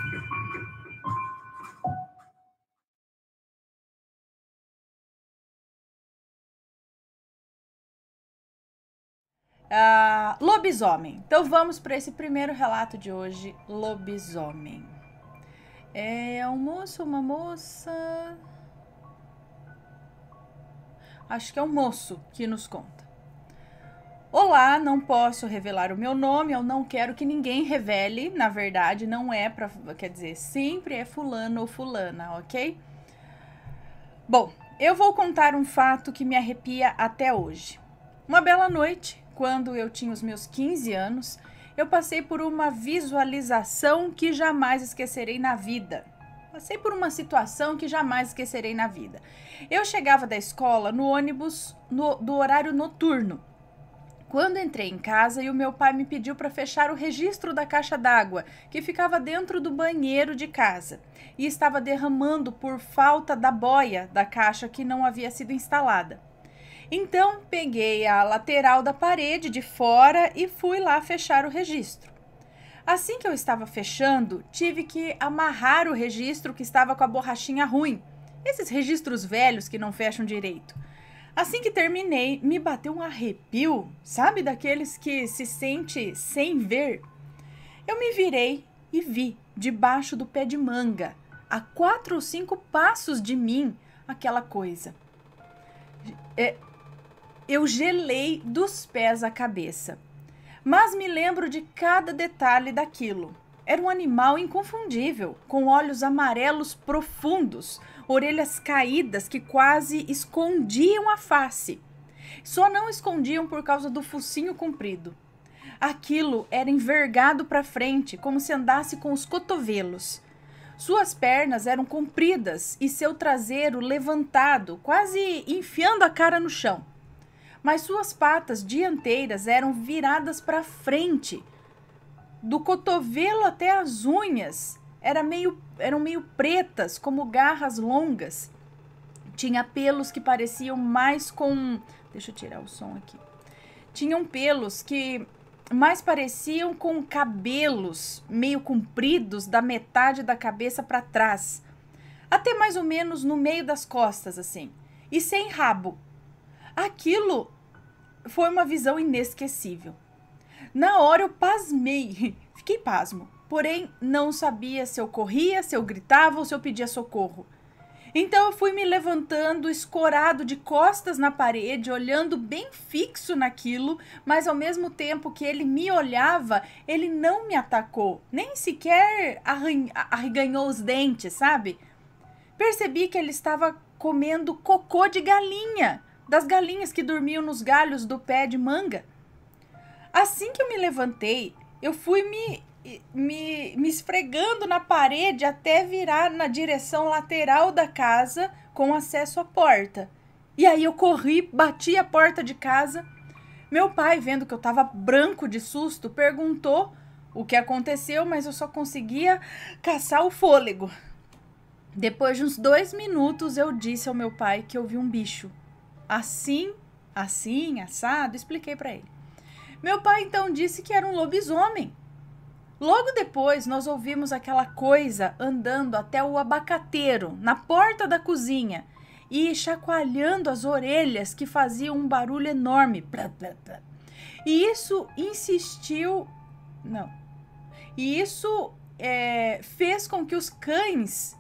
Lobisomem. Então vamos para esse primeiro relato de hoje, lobisomem. É um moço, uma moça... Acho que é um moço que nos conta. Olá, não posso revelar o meu nome, eu não quero que ninguém revele, na verdade, não é pra... Quer dizer, sempre é fulano ou fulana, ok? Bom, eu vou contar um fato que me arrepia até hoje. Uma bela noite, quando eu tinha os meus 15 anos, eu passei por uma visualização que jamais esquecerei na vida. Passei por uma situação que jamais esquecerei na vida. Eu chegava da escola no ônibus do horário noturno. Quando entrei em casa e o meu pai me pediu para fechar o registro da caixa d'água, que ficava dentro do banheiro de casa, e estava derramando por falta da boia da caixa que não havia sido instalada. Então, peguei a lateral da parede de fora e fui lá fechar o registro. Assim que eu estava fechando, tive que amarrar o registro que estava com a borrachinha ruim. Esses registros velhos que não fecham direito. Assim que terminei, me bateu um arrepio, sabe, daqueles que se sente sem ver? Eu me virei e vi, debaixo do pé de manga, a 4 ou 5 passos de mim, aquela coisa. Eu gelei dos pés à cabeça, mas me lembro de cada detalhe daquilo. Era um animal inconfundível, com olhos amarelos profundos, orelhas caídas que quase escondiam a face. Só não escondiam por causa do focinho comprido. Aquilo era envergado para frente, como se andasse com os cotovelos. Suas pernas eram compridas e seu traseiro levantado, quase enfiando a cara no chão. Mas suas patas dianteiras eram viradas para frente. Do cotovelo até as unhas eram meio pretas, como garras longas. Tinha pelos que pareciam mais com... Deixa eu tirar o som aqui. Tinham pelos que mais pareciam com cabelos meio compridos da metade da cabeça para trás. Até mais ou menos no meio das costas, assim. E sem rabo. Aquilo foi uma visão inesquecível. Na hora eu pasmei, fiquei pasmo, porém não sabia se eu corria, se eu gritava ou se eu pedia socorro. Então eu fui me levantando, escorado de costas na parede, olhando bem fixo naquilo, mas ao mesmo tempo que ele me olhava, ele não me atacou, nem sequer arreganhou os dentes, sabe? Percebi que ele estava comendo cocô de galinha, das galinhas que dormiam nos galhos do pé de manga. Assim que eu me levantei, eu fui me esfregando na parede até virar na direção lateral da casa com acesso à porta. E aí eu corri, bati a porta de casa. Meu pai, vendo que eu estava branco de susto, perguntou o que aconteceu, mas eu só conseguia caçar o fôlego. Depois de uns 2 minutos, eu disse ao meu pai que eu vi um bicho. Assim, assado, expliquei para ele. Meu pai então disse que era um lobisomem. Logo depois, nós ouvimos aquela coisa andando até o abacateiro, na porta da cozinha, e chacoalhando as orelhas que faziam um barulho enorme. E isso fez com que os cães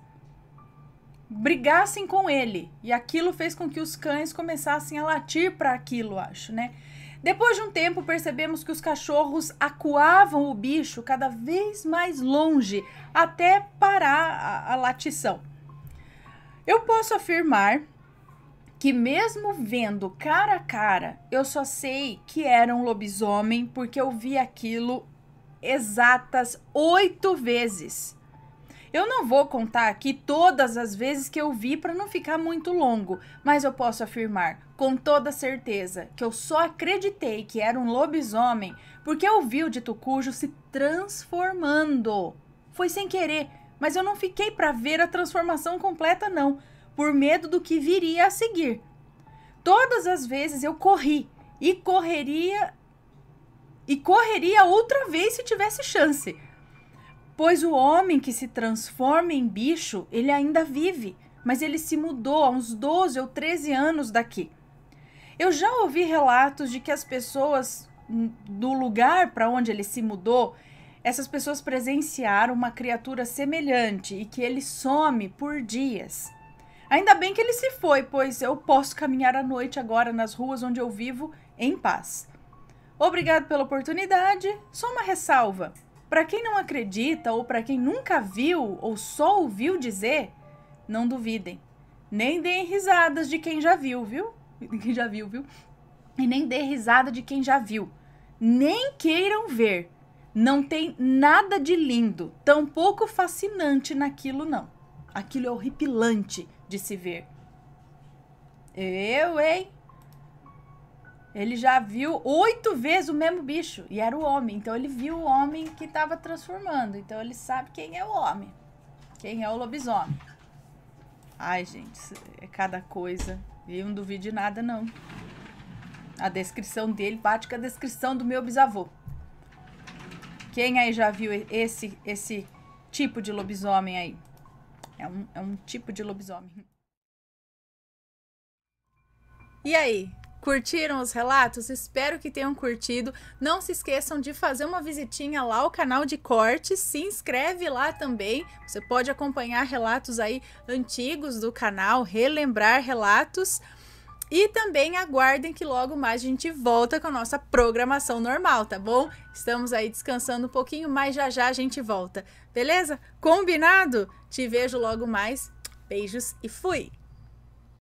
brigassem com ele. E aquilo fez com que os cães começassem a latir para aquilo, acho, né? Depois de um tempo, percebemos que os cachorros acuavam o bicho cada vez mais longe, até parar a latição. Eu posso afirmar que mesmo vendo cara a cara, eu só sei que era um lobisomem porque eu vi aquilo exatas 8 vezes. Eu não vou contar aqui todas as vezes que eu vi para não ficar muito longo, mas eu posso afirmar com toda certeza que eu só acreditei que era um lobisomem porque eu vi o dito cujo se transformando. Foi sem querer, mas eu não fiquei para ver a transformação completa não, por medo do que viria a seguir. Todas as vezes eu corri e correria outra vez se tivesse chance. Pois o homem que se transforma em bicho, ele ainda vive, mas ele se mudou há uns 12 ou 13 anos daqui. Eu já ouvi relatos de que as pessoas do lugar para onde ele se mudou, essas pessoas presenciaram uma criatura semelhante e que ele some por dias. Ainda bem que ele se foi, pois eu posso caminhar à noite agora nas ruas onde eu vivo em paz. Obrigado pela oportunidade. Só uma ressalva. Para quem não acredita ou para quem nunca viu ou só ouviu dizer, não duvidem. Nem deem risadas de quem já viu, viu? Quem já viu, viu? E nem dê risada de quem já viu. Nem queiram ver. Não tem nada de lindo, tampouco fascinante naquilo não. Aquilo é horripilante de se ver. Hein? Ele já viu 8 vezes o mesmo bicho. E era o homem. Então ele viu o homem que estava transformando. Então ele sabe quem é o homem. Quem é o lobisomem. Ai, gente. É cada coisa. E eu não duvido de nada, não. A descrição dele bate com a descrição do meu bisavô. Quem aí já viu esse tipo de lobisomem aí? É um tipo de lobisomem. E aí? Curtiram os relatos? Espero que tenham curtido. Não se esqueçam de fazer uma visitinha lá ao canal de cortes. Se inscreve lá também. Você pode acompanhar relatos aí antigos do canal, relembrar relatos. E também aguardem que logo mais a gente volta com a nossa programação normal, tá bom? Estamos aí descansando um pouquinho, mas já já a gente volta. Beleza? Combinado? Te vejo logo mais. Beijos e fui!